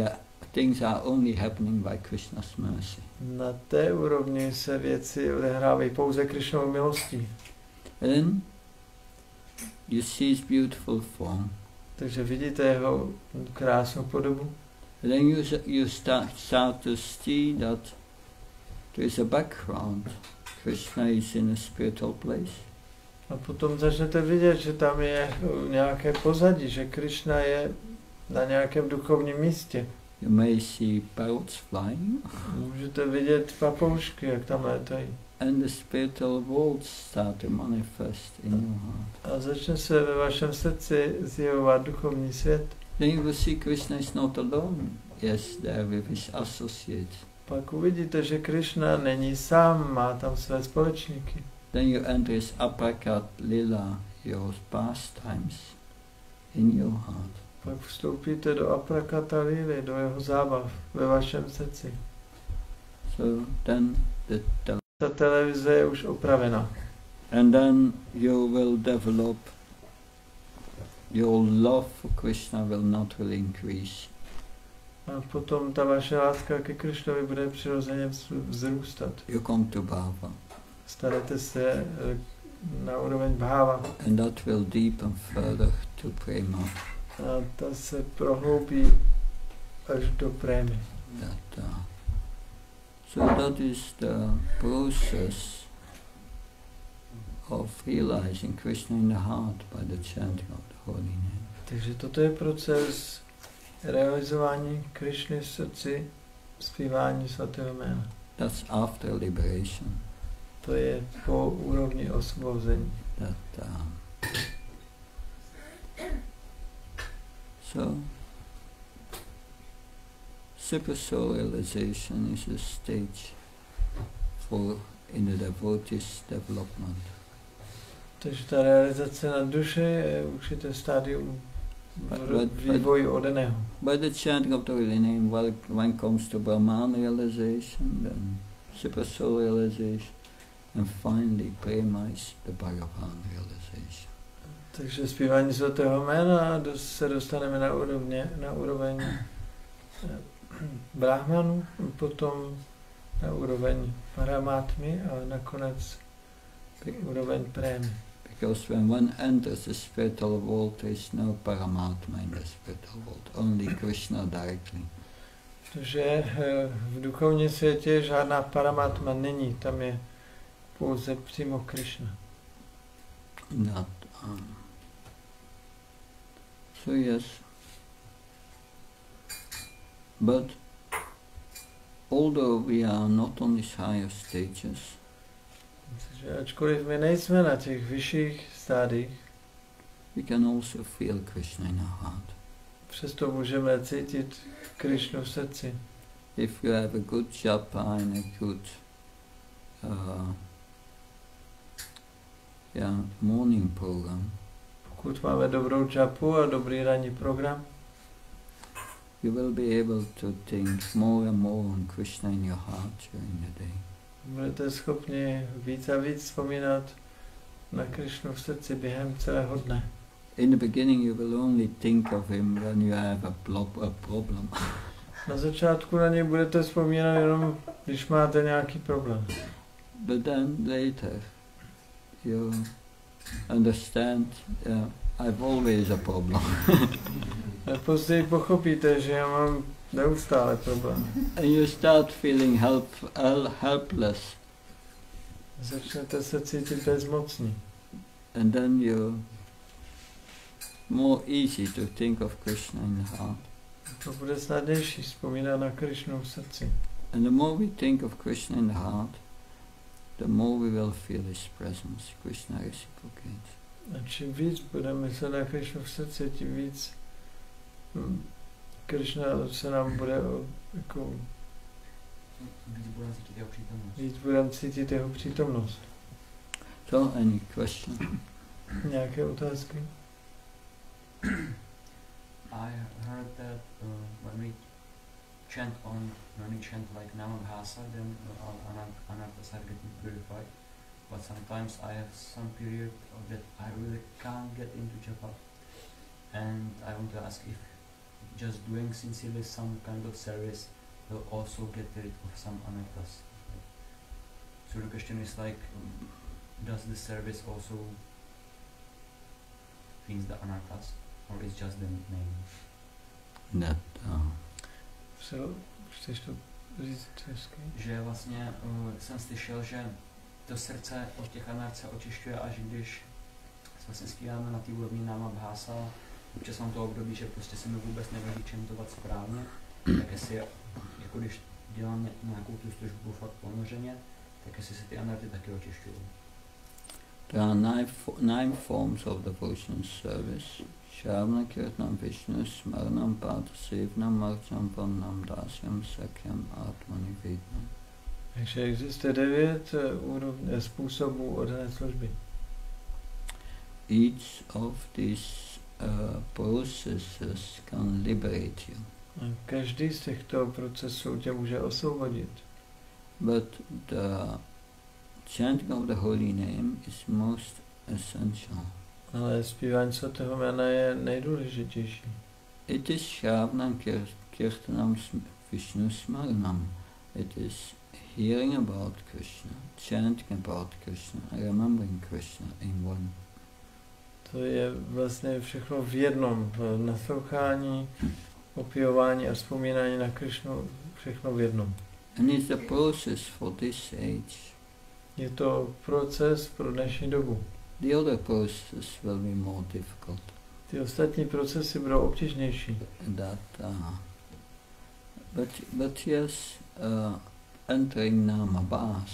things are only happening by Krishna's mercy. Na té úrovni se věci odehrávají pouze Krišnovou milostí. And then you see his beautiful form. Takže vidíte jeho krásnou podobu. And then you start to see that there is a background. Krishna is in a spiritual place. A potom začnete vidět, že tam je nějaké pozadí, že Krishna je na nějakém duchovním místě. You may see parrots flying. Můžete vidět papoušky, jak tam létají. And the spiritual worlds start to manifest in your heart. A začne se ve vašem srdci zjevovat duchovní svět. Then you will see Krishna is not alone. Yes, there with his associates. Pak uvidíte, že Krishna není sám, má tam své společníky. Then you enter his aprakat lila, your pastimes, in your heart. Pak vstoupíte do aprakata lily, do jeho zábav ve vašem srdci. So then Ta televize je už opravena. and then you will develop, your love for Krishna will naturally increase. A potom ta vaše láska ke Krišnovi bude přirozeně vzrůstat. You come to Bhava, Stanete se na úroveň bháva. and that will deepen further to prema. A ta se prohloubí až do prémy. So that is the process of realizing Krishna in the heart by the chanting of the holy name. Takže toto je proces realizování Krišny v srdci, zpívání svatého jména. That's after liberation. To je po úrovni osvobození. So, super soul realization is a stage for in the devotee's development. Takže ta realizace na duše je určité stádium vývoji odeného. By the chanting of the holy name, one comes to Brahman realization, then super soul realization, and finally prema is the Bhagavan realization. Takže zpívání svatého jména se dostaneme na úroveň brahmanu, potom na úroveň paramátmy a nakonec úroveň prémy. Because when one enters the spiritual world, there is no Paramatma in the spiritual world, only Krishna directly. Protože v duchovním světě žádná paramátma není, tam je pouze přímo Krishna. Not, so yes, but although we are not on these higher stages, Takže ačkoliv my nejsme na těch vyšších stádích, we can also feel Krishna in our heart. přesto můžeme cítit Krishnu v srdci. If you have a good japa and a good morning program, Pokud máme dobrou džapu a dobrý ranní program, you will be able to think more and more on Krishna in your heart during the day. budete schopni víc a víc vzpomínat na Krishnu v srdci během celého dne. In the beginning you will only think of him when you have a problem. Na začátku na něj budete vzpomínat jenom, když máte nějaký problém. But then later you understand, I've always a problem. A později pochopíte, že já mám neustále problém. And you start feeling helpless. Začnete se cítit bezmocný. And then you more easy to think of Krishna in the heart. To bude snadnější vzpomínat na Krishnu v srdci. And the more we think of Krishna in the heart, the more we will feel his presence. Krishna reciprocates. A čím víc budeme myslet na Krishnu v srdci, tím víc Krishna se nám bude jako víc budeme cítit jeho přítomnost. So, any question? Nějaké otázky? I heard that when we chant like Namabhasa, then our anarthas are getting purified. But sometimes I have some period that I really can't get into japa, and I want to ask if just doing sincerely some kind of service will also get rid of some anarthas. So the question is like, does the service also feeds the anarthas, or is just the name? That Chceš to říct česky? Že vlastně jsem slyšel, že to srdce od těch anarch se očišťuje, až když se vlastně zpíváme na té úrovni náma bhása. Občas mám to období, že prostě se mi vůbec nevědí čentovat správně, tak jestli, jako když dělám nějakou tu službu fakt ponořeně, tak jestli se ty anarchy taky očišťují. there are nine forms of devotional service. Shravana, Kirtanam, Vishnu, Smaranam, Padasevnam, Marjam, Varnam, Dasyam, Sakyam, Atmanivednam. Takže existuje 9 způsobů oddané služby. Each of these processes can liberate you. A každý z těchto procesů tě může osvobodit. But the chanting of the holy name is most essential. Ale zpívání svatého jména je nejdůležitější. It is Shravanam, Kirtanam, Vishnu Smaranam. It is hearing about Krishna, chanting about Krishna, remembering Krishna in one. To je vlastně všechno v jednom. Naslouchání, opěvování a vzpomínání na Krishnu, všechno v jednom. And it's a process for this age. Je to proces pro dnešní dobu. The other processes will be more difficult. Ty ostatní procesy budou obtížnější. But yes, entering Namabhas.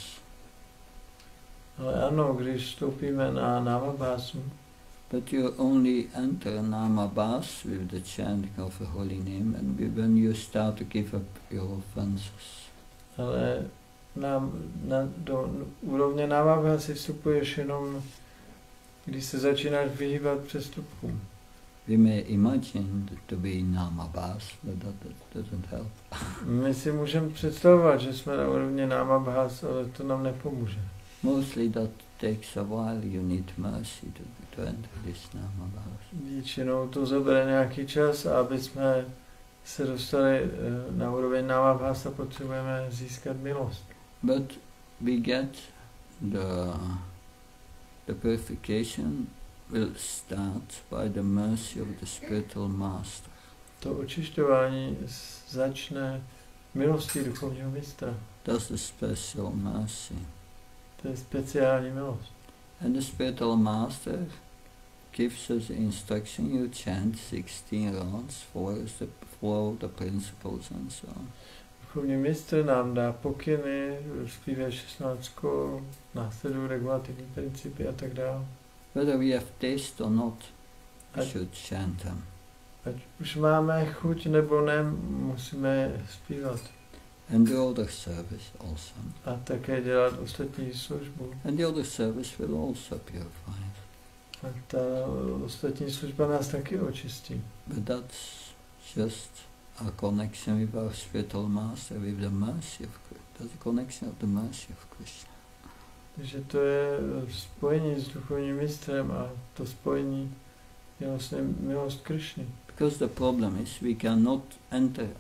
Ale ano, když vstoupíme na Namabhasu, But you only enter Namabhas with the chanting of the holy name and when you start to give up your offenses. ale do úrovně Namabhasy vstupuješ jenom, když se začínáš vyhýbat přestupkům. We may imagine to be in Namabhas, but that doesn't help. My si můžeme představovat, že jsme na úrovni Namabhas, ale to nám nepomůže. Mostly that takes a while. You need mercy to enter this Namabhas. Většinou to zabere nějaký čas a aby jsme se dostali na úroveň Namabhasa, potřebujeme získat milost. But we get the purification will start by the mercy of the spiritual master. To očišťování začne milostí duchovního mistra. That's the special mercy. To je speciální milost. And the spiritual master gives us the instruction, you chant 16 rounds, follow the principles and so on. Duchovní mistr nám dá pokyny, zpívá 16, následují regulativní principy a tak dále. Whether we have taste or not, we should chant them. Ať už máme chuť nebo ne, musíme zpívat. And the other service also. A také dělat ostatní službu. And the other service will also purify us. A ta ostatní služba nás taky očistí. But that's just a connection with our spiritual master, with the mercy of Krishna. That's a connection of the mercy of Krishna. Takže to je spojení s duchovním mistrem a to spojení je vlastně milost Krishny. Because the problem is we cannot enter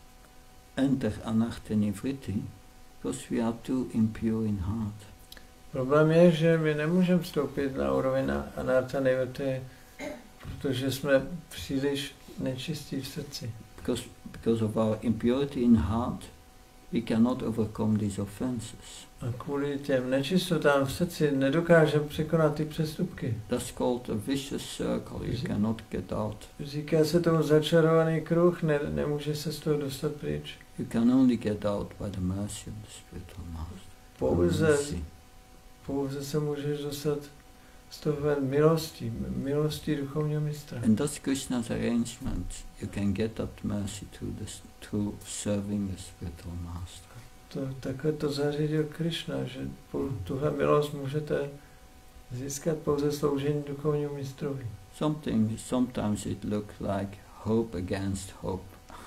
Anartha Nivritti because we are too impure in heart. Problém je, že my nemůžeme vstoupit na úroveň Anartha Nivritti, protože jsme příliš nečistí v srdci. Because of our impurity in heart, we cannot overcome these offenses. A kvůli těm nečistotám v srdci nedokážeme překonat ty přestupky. That's called a vicious circle. You cannot get out. Říká se tomu začarovaný kruh, nemůže se z toho dostat pryč. You can only get out by the mercy of the spiritual master. Pouze se můžeš dostat z toho milostí duchovního mistra. And that's Krishna's arrangement. You can get that mercy through serving the spiritual master. Takhle to zařídil Krishna, že tuhle milost můžete získat pouze sloužení duchovnímu mistrovi. Sometimes it looks like hope against hope.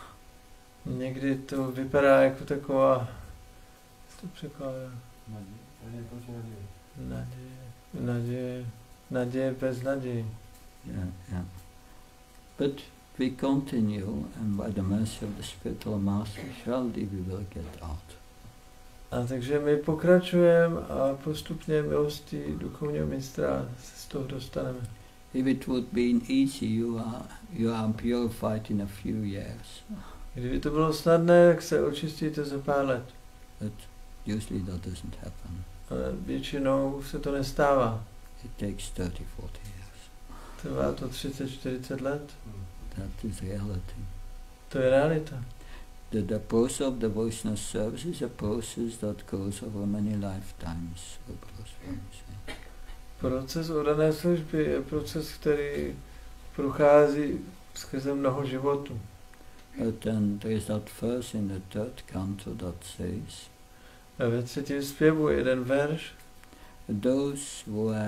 Někdy to vypadá jako taková, co to překládá? Naděje bez naděje. Yeah. But we continue, and by the mercy of the spiritual master Shaldi, we will get out. A takže my pokračujeme a postupně milostí duchovního mistra se z toho dostaneme. If it would been easy, you are purified in a few years. Kdyby to bylo snadné, tak se očistíte za pár let. But usually that doesn't happen. Ale většinou se to nestává. It takes 30-40 years. Trvá to 30-40 let. That is reality. To je realita. The process of devotional service is a process that goes over many lifetimes. Proces oddané služby je proces, který prochází skrze mnoho životů. But then there is that verse in the third canto that says, A ve třetím zpěvu je jeden verš, those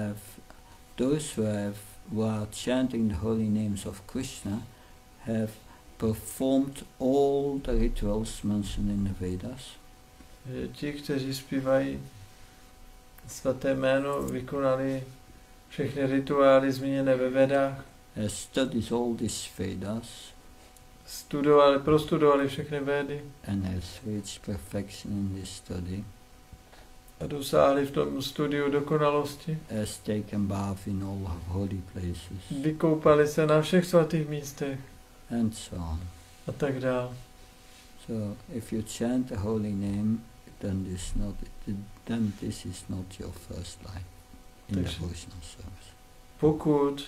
who are chanting the holy names of Krishna have performed all the rituals mentioned in the Vedas. že ti, kteří zpívají svaté jméno, vykonali všechny rituály zmíněné ve Vedách, Has studied all these Vedas prostudovali všechny Védy and has reached perfection in this study. a dosáhli v tom studiu dokonalosti. Has taken bath in all holy places Vykoupali se na všech svatých místech and so on. a tak dále. So if you chant the holy name, then this is not your first life in Takže devotional service. pokud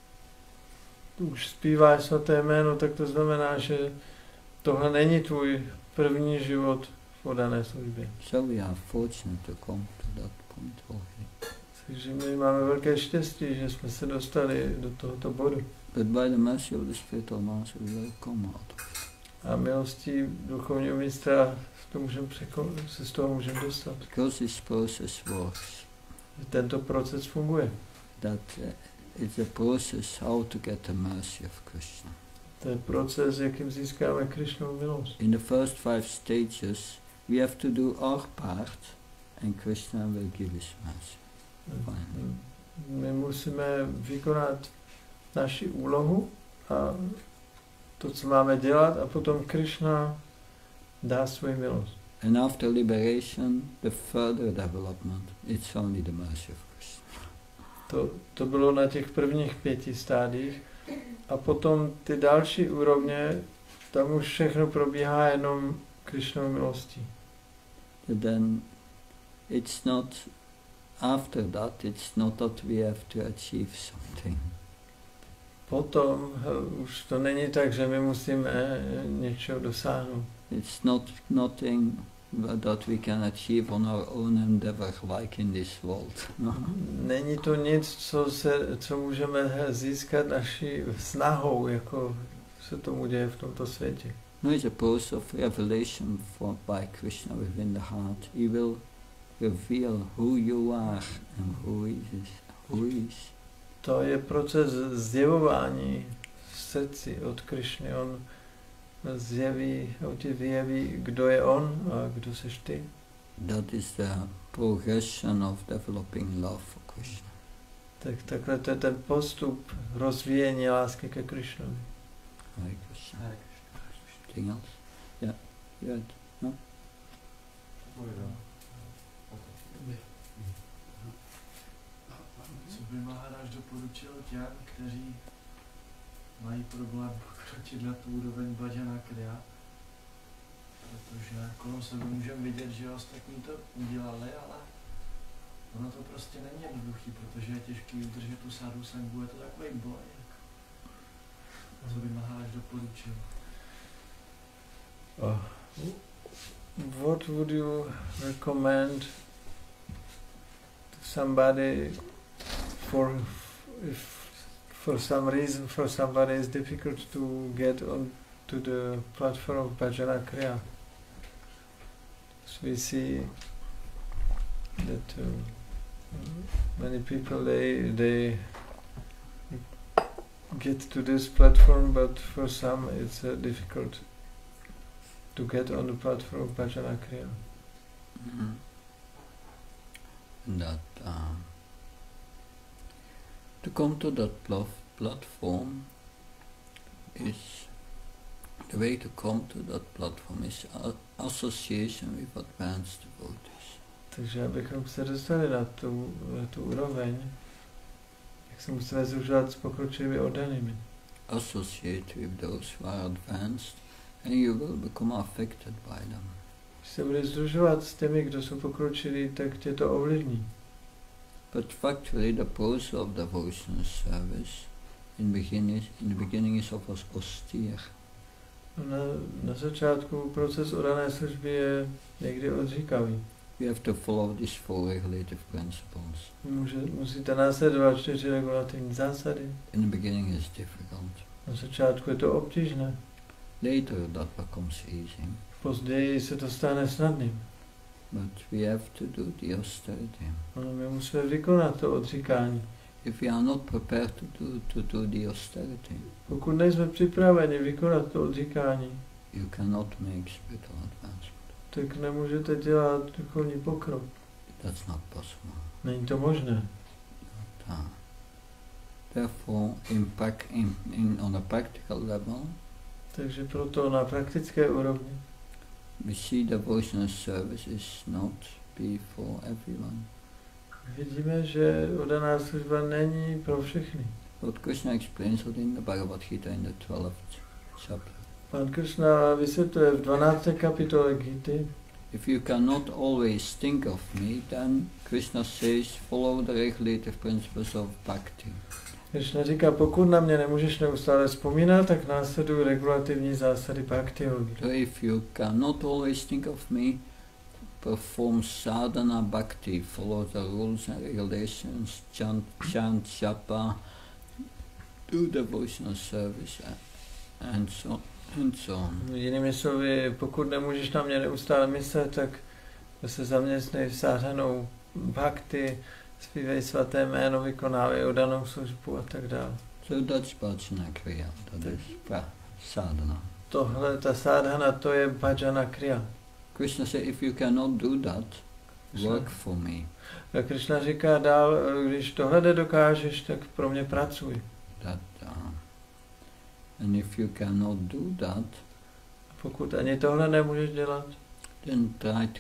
už zpíváš svaté jméno, tak to znamená, že tohle není tvůj první život v oddané službě. So we are fortunate to come to that point already. Takže my máme velké štěstí, že jsme se dostali do tohoto bodu. But by the mercy of the spiritual master, we will come out of it. A milostí duchovního mistra se z toho můžeme dostat. Because this process works. Tento proces funguje. That it's a process how to get the mercy of Krishna. To je proces, jakým získáme Krishnovu milost. In the first 5 stages, we have to do our part, and Krishna will give his mercy. Fine. My musíme vykonat naši úlohu a to, co máme dělat, a potom Krishna dá svou milost. And after liberation, the further development, it's only the mercy of Krishna. To bylo na těch prvních 5 stádiích. A potom ty další úrovně, tam už všechno probíhá jenom Krishnovou milostí. Then it's not, after that, it's not that we have to achieve something. Potom už to není tak, že my musíme něčeho dosáhnout. It's nothing that we can achieve on our own endeavor, like in this world. No. Není to nic, co můžeme získat naší snahou, jako se tomu děje v tomto světě. No, it's a process of revelation by Krishna within the heart. He will reveal who you are and who is. To je proces zjevování v srdci od Krishny. On ti vyjeví, kdo je on a kdo seš ty. That is the progression of developing love for Krishna. Tak takhle to je ten postup rozvíjení lásky ke Krishnovi. Hare Krishna. Anything else? Yeah. Good. No? Co by Maharaj doporučil těm, kteří mají problém pokročit na tu úroveň bhajana kriya? Protože kolem sebe můžeme vidět, že ostatní to udělali, ale ono to prostě není jednoduchý, protože je těžký udržet tu sadhu sangu, je to takový boj. Co by Maharaj doporučil? What would you recommend to somebody if for some reason for somebody it's difficult to get on to the platform of Bhajana Kriya? So we see that many people they get to this platform, but for some it's difficult to get on the platform of Bhajana Kriya. Mm-hmm. That to come to that platform, is the way to come to that platform is association with advanced devotees. Takže abychom se dostali na tu úroveň, tak se musíme združovat s pokročilými oddanými. Associate with those who are advanced and you will become affected by them. Když se budeš združovat s těmi, kdo jsou pokročilí, tak tě to ovlivní. But factually the process of devotional service in the beginning is of austere. Na začátku proces oddané služby je někdy odříkavý. You have to follow these 4 regulative principles. Musíte následovat 4 regulativní zásady. In the beginning it's difficult. Na začátku je to obtížné. Later that becomes easy. Později se to stane snadným. But we have to do the austerity. Ale my musíme vykonat to odříkání. If we are not prepared to do the austerity, Pokud nejsme připraveni vykonat to odříkání, you cannot make spiritual advancement. tak nemůžete dělat duchovní pokrok. That's not possible. Není to možné. Therefore, on a practical level, Takže proto na praktické úrovni we see devotional service is not be for everyone. vidíme, že oddaná služba není pro všechny. Lord Krishna explains it in the Bhagavad Gita in the 12th chapter. Pan Krishna vysvětluje v 12. kapitole Gity, If you cannot always think of me, then Krishna says, follow the regulative principles of bhakti. Krishna říká, pokud na mě nemůžeš neustále vzpomínat, tak následují regulativní zásady bhakti yogi. So if you cannot always think of me, perform sadhana bhakti, follow the rules and regulations, chant japa, do devotional service, and so on. Jinými slovy, pokud nemůžeš na mě neustále myslet, tak se zaměstnej v sadhanou bhakti, zpívej svaté jméno, vykonávej oddanou službu a tak dále. So that's bhajana kriya, that is sadhana. Tohle, ta sadhana, to je bhajana kriya. Krishna said, if you cannot do that, work for me. A Krishna říká dál, když tohle nedokážeš, tak pro mě pracuj. And if you cannot do that, Pokud ani tohle nemůžeš dělat, then try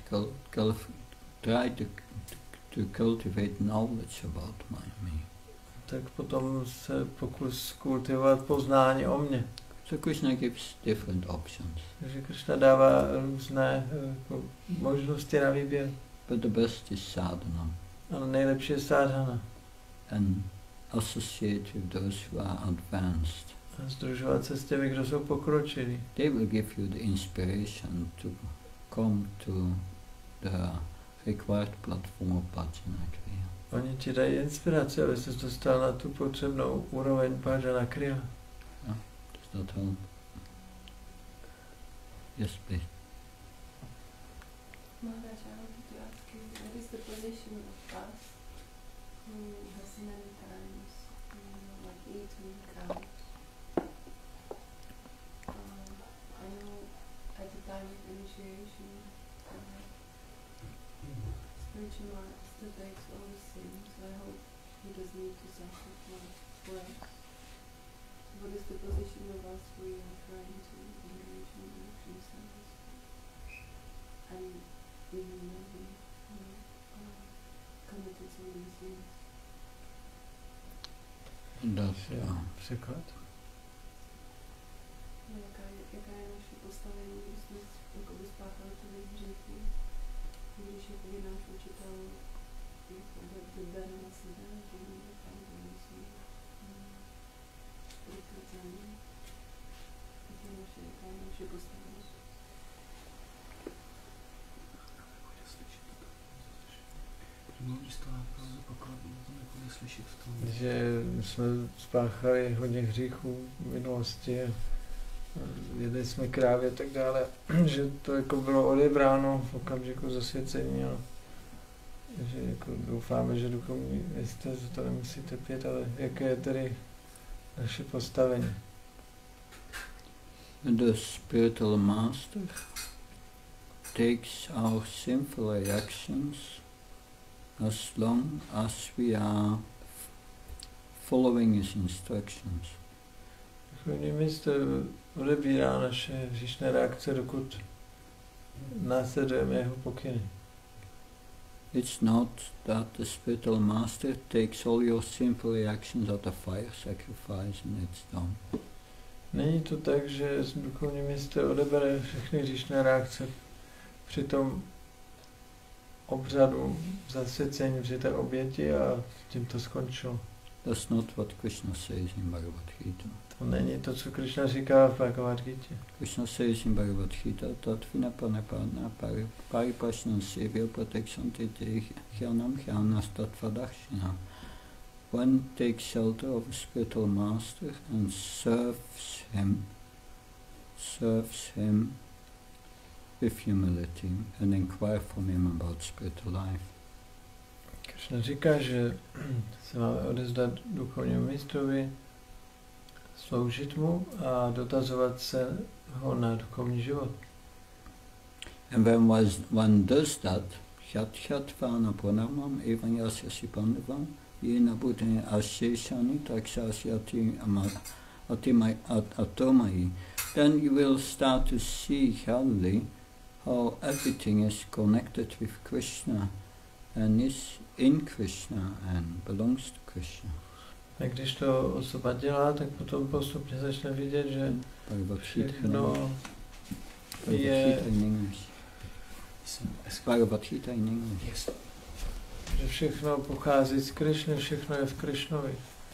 to cultivate knowledge about me. tak potom se pokus kultivovat poznání o mně. So Krishna gives different options. Takže Krishna dává různé možnosti na výběr. But the best is sadhana. Ale nejlepší je sadhana. And associate with those who are advanced. A združovat se s těmi, kdo jsou pokročilí. They will give you the inspiration to come to the required platform of bhajana kriya. Oni ti dají inspiraci, aby se dostal na tu potřebnou úroveň bhajana kriya. Does that help? Yes, please. Maharaj, I wanted to ask you, what is the position of us who has many times, like eaten cows? I know at the time of initiation, spiritual master takes all the sins, so I hope he doesn't need to suffer for us. What is the position of us we are trying to engage in action service? And even though we committed so many sins. That's, Překlad. Jaká je naše postavení, když jsme jakoby spáchali tyhle hříchy, když jakoby náš učitel bere na sebe, že my opravdu musíme utracení. Jaká je naše postavení? Že jsme spáchali hodně hříchů v minulosti, jedli jsme krávy a tak dále, že to jako bylo odebráno v okamžiku zasvěcení a že jako doufáme, že duchovní jste za to nemusí trpět, ale jaké je tedy naše postavení. the spiritual master takes our sinful reactions as long as we are following his instructions. Duchovní mistr odebírá naše hříšné reakce, dokud následujeme jeho pokyny. It's not that the spiritual master takes all your sinful reactions at a fire sacrifice and it's done. Není to tak, že duchovní mistr odebere všechny hříšné reakce při tom obřadu zasvěcení, při té oběti a tím to skončilo. That's not what Krishna says in Bhagavad Gita. To není to, co Krishna říká v Bhagavad Gita. Krishna says in Bhagavad Gita that vinapanapana pariprasnam sevya prateksantite hyanam hyanas tattvadakshina. One takes shelter of a spiritual master and serves him with humility and inquire from him about spiritual life. Krishna říká, že se máme odezdat duchovnímu mistrovi, sloužit mu a dotazovat se ho na duchovní život. And when one does that, Shatyatvana pranamam evan yasyasi pandavam yena buddhane asheshani takshasyati atomai, then you will start to see clearly how everything is connected with Krishna and is in Krishna and belongs to Krishna. A když to osoba dělá, tak potom postupně začne vidět, že všechno je, že všechno pochází z Krishny, všechno je v Krishnovi.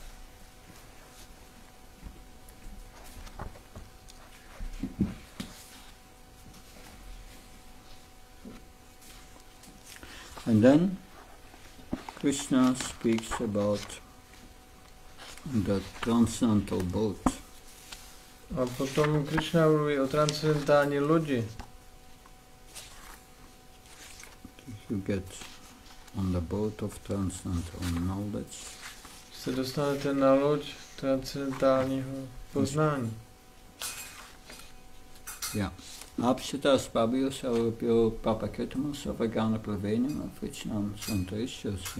And then Krishna speaks about the transcendental boat. A potom Krishna mluví o transcendentální lodi. You get on the boat of transcendental knowledge. Se dostanete na loď transcendentálního poznání. Yeah. Apshitas Babhyos Aurupyo Papaketamas Avagana Pravenam Avichnam Santaishyosi.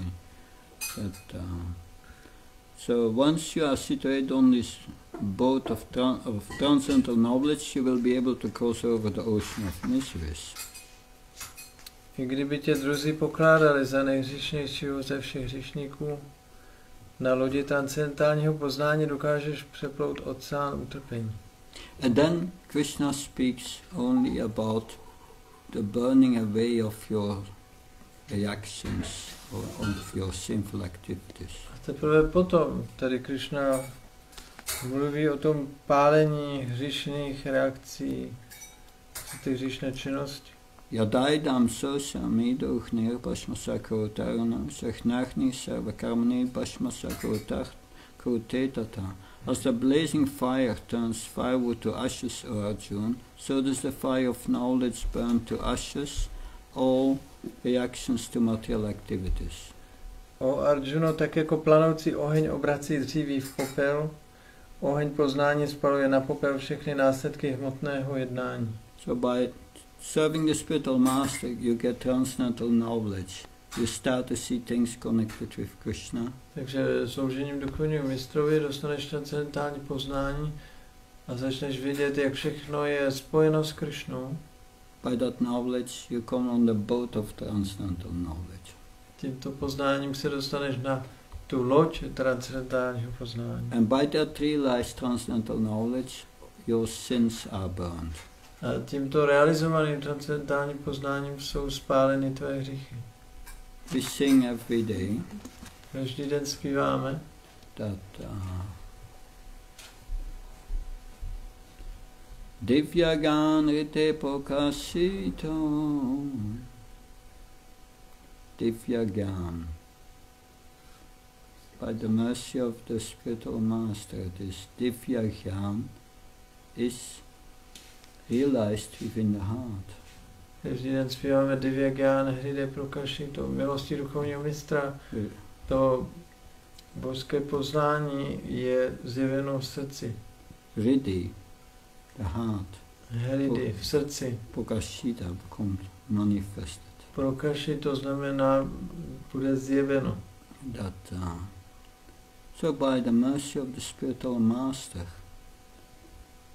So once you are situated on this boat of transcendental knowledge, you will be able to cross over the ocean of miseries. I kdyby tě druzí pokládali za nejhříšnějšího ze všech hříšníků, na lodi transcendentálního poznání dokážeš přeplout oceán utrpení. And then Krishna speaks only about the burning away of your reactions or of your sinful activities. A teprve potom tady Krishna mluví o tom pálení hříšných reakcí, ty hříšné činnosti. Yadaidam sosami douchner bhasmasakrotarunam sachnachni sarvakarmani bhasmasakrotar As the blazing fire turns firewood to ashes, O Arjuna, so does the fire of knowledge burn to ashes all reactions to material activities. O Arjuno, tak jako planoucí oheň obrací dříví v popel, oheň poznání spaluje na popel všechny následky hmotného jednání. So by serving the spiritual master, you get transcendental knowledge. You start to see things connected with Krishna. Takže sloužením duchovnímu mistrovi dostaneš transcendentální poznání a začneš vidět, jak všechno je spojeno s Krishnou. By that knowledge, you come on the boat of transcendental knowledge. Tímto poznáním se dostaneš na tu loď transcendentálního poznání. And by that realized transcendental knowledge, your sins are burned. A tímto realizovaným transcendentálním poznáním jsou spáleny tvé hříchy. We sing every day Každý den zpíváme, that Divyagan rite pokasito Divyagan. By the mercy of the spiritual master, this Divyagan is realized within the heart. každý den zpíváme Divyagan Hride Prakašito, milosti duchovního mistra. To božské poznání je zjeveno v srdci. Hridi, the heart. Hridi, v srdci. Prakashita becomes manifested. Prakaši to znamená, bude zjeveno. That so by the mercy of the spiritual master,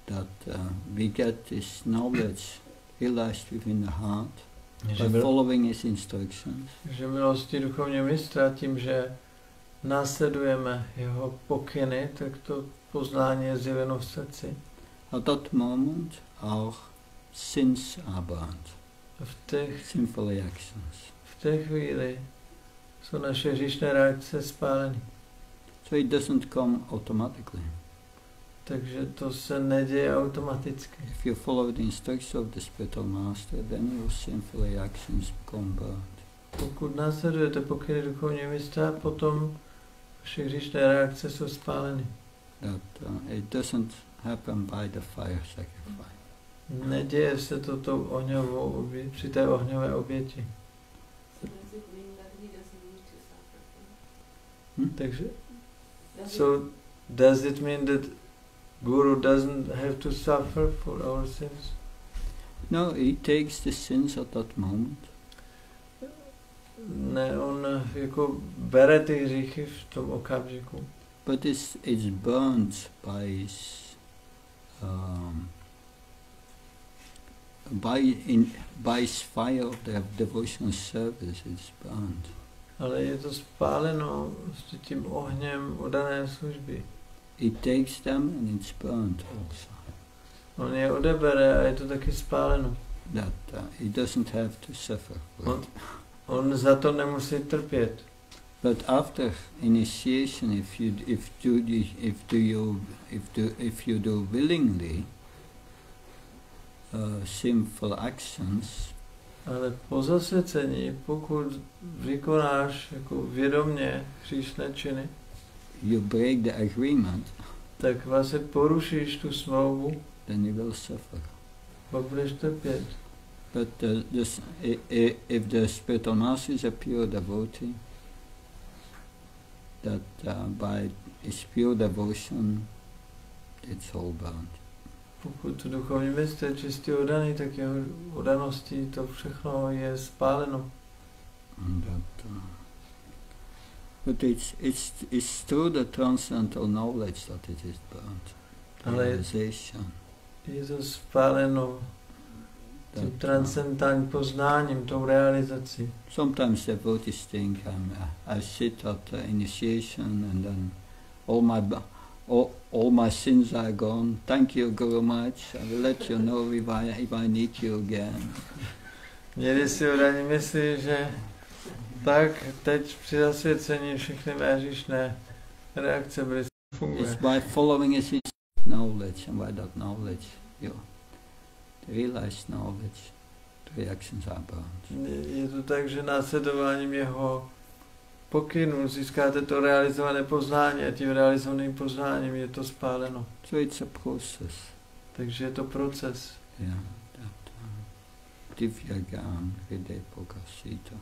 that we get this knowledge realized within the heart Že, by following his instructions. že milostí duchovního mistra tím, že následujeme jeho pokyny, tak to poznání je zjeveno v srdci. At that moment, our sins are burnt, sinful reactions. V té chvíli jsou naše hříšné reakce spáleny. So it doesn't come automatically. Takže to se neděje automaticky. If you follow the instructions of the spiritual master, then your sinful reactions become burnt. Pokud následujete pokyny duchovního mistra, potom vaše hříšné reakce jsou spáleny. That it doesn't happen by the fire sacrifice. Neděje se to tou ohňovou při té ohňové oběti. So does it mean that he doesn't need to suffer for it? Takže, Does so does it mean that Guru doesn't have to suffer for our sins? No, he takes the sins at that moment. Ne, on jako bere ty hříchy v tom okamžiku. But it's burnt by his fire of the devotional service. It's burnt. Ale je to spáleno s tím ohněm oddané služby. He takes them and it's burnt also. On je odebere a je to taky spáleno. That he doesn't have to suffer for it. On za to nemusí trpět. But after initiation, if you do willingly sinful actions, Ale po zasvěcení, pokud vykonáš jako vědomně hříšné činy, you break the agreement, tak vlastně porušíš tu smlouvu, then you will suffer. pak budeš trpět. But if the spiritual master is a pure devotee, that by his pure devotion, it's all burnt. Pokud duchovní mistr je čistě oddaný, tak jeho oddaností to všechno je spáleno. But it's through the transcendental knowledge that it is burnt. Ale Realization. je to spáleno tím transcendentálním poznáním, tou realizací. Sometimes devotees think I sit at initiation and then all my sins are gone. Thank you, Guru Maharaj. I will let you know if I need you again. Někdy si oddaní myslí, že tak teď při zasvěcení všechny mé hříšné reakce byly funguje. It's by following his knowledge, and by that knowledge, the realized knowledge, the reactions are burnt. Je to tak, že následováním jeho pokynu získáte to realizované poznání a tím realizovaným poznáním je to spáleno. So it's a process. Takže je to proces. Yeah, that Divyagam Hriday Pokasita.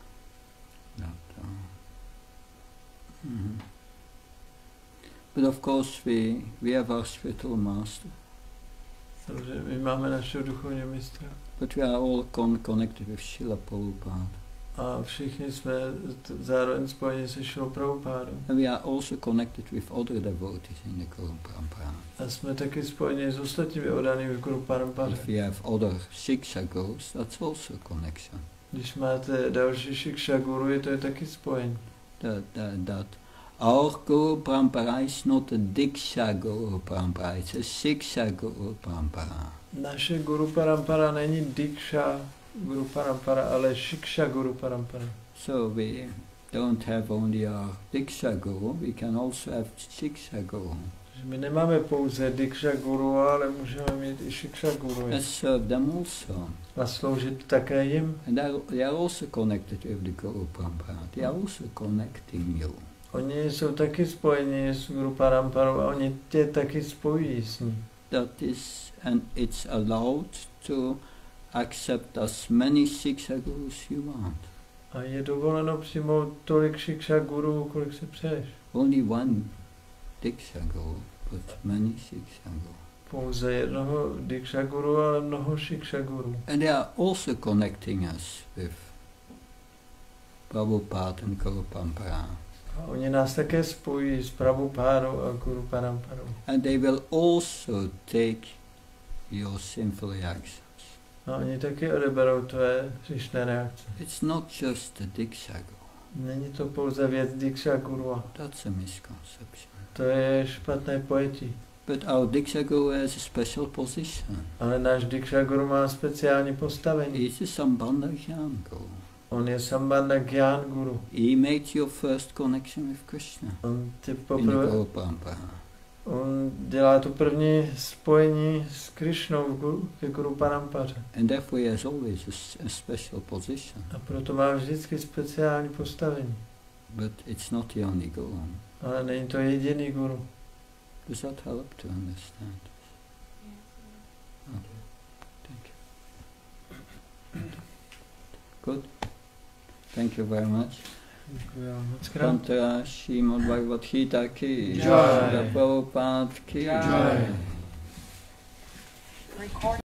But of course we have our spiritual master. Takže my máme našeho duchovního mistra. But we are all connected with Srila Prabhupada. A všichni jsme zároveň spojeni se Šrilou Prabhupádou. And we are also connected with other devotees in the Guru Parampara. A jsme taky spojeni s ostatními oddanými v Guru Parampaře. If we have other Shiksha Gurus, that's also a connection. Když máte další Shiksha Guru, to je taky spojení. That our Guru Parampara is not a Diksha Guru Parampara, it's a Shiksha Guru Parampara. Naše Guru Parampara není Diksha Guru Parampara, ale Shiksha Guru Parampara. So we don't have only our Diksha Guru, we can also have Shiksha Guru. My nemáme pouze Diksha Guru, ale můžeme mít i Shiksha Guru. And serve them also. A sloužit také jim. And they are also connected with the Guru Parampara. They are also connecting you. Oni jsou taky spojeni s Guru Paramparou a oni tě taky spojují s ní. That is, and it's allowed to accept as many Shiksha Gurus you want. A je dovoleno přijmout tolik Shiksha Guru, kolik si přeješ. Only one Diksha Guru, but many Shiksha Guru. Pouze jednoho Diksha Guru, ale mnoho Shiksha Guru. And they are also connecting us with Prabhupada and Guru Parampara. A oni nás také spojují s Prabhupádou a Guru Paramparou. And they will also take your sinful reactions. A oni taky odeberou tvé hříšné reakce. It's not just the Diksha Guru. Není to pouze věc Diksha Guru. That's a misconception. To je špatné pojetí. But our Diksha Guru has a special position. Ale náš Diksha Guru má speciální postavení. He's a Sambandha Gyan Guru. On je Sambandha Gyan Guru. He made your first connection with Krishna On ty in the poprvé, Guru Parampara. on dělá to první spojení s Krišnou ke Guru Parampaře. And therefore he has always a special position. A proto má vždycky speciální postavení. But it's not the only Guru. Ale není to jediný guru. Does that help to understand? Okay. Thank you. Good. Thank you very much. Děkuji vám moc krát. Tantra Srimad Bhagavad Gita ki Jai. Prabhupada ki Jai. Record.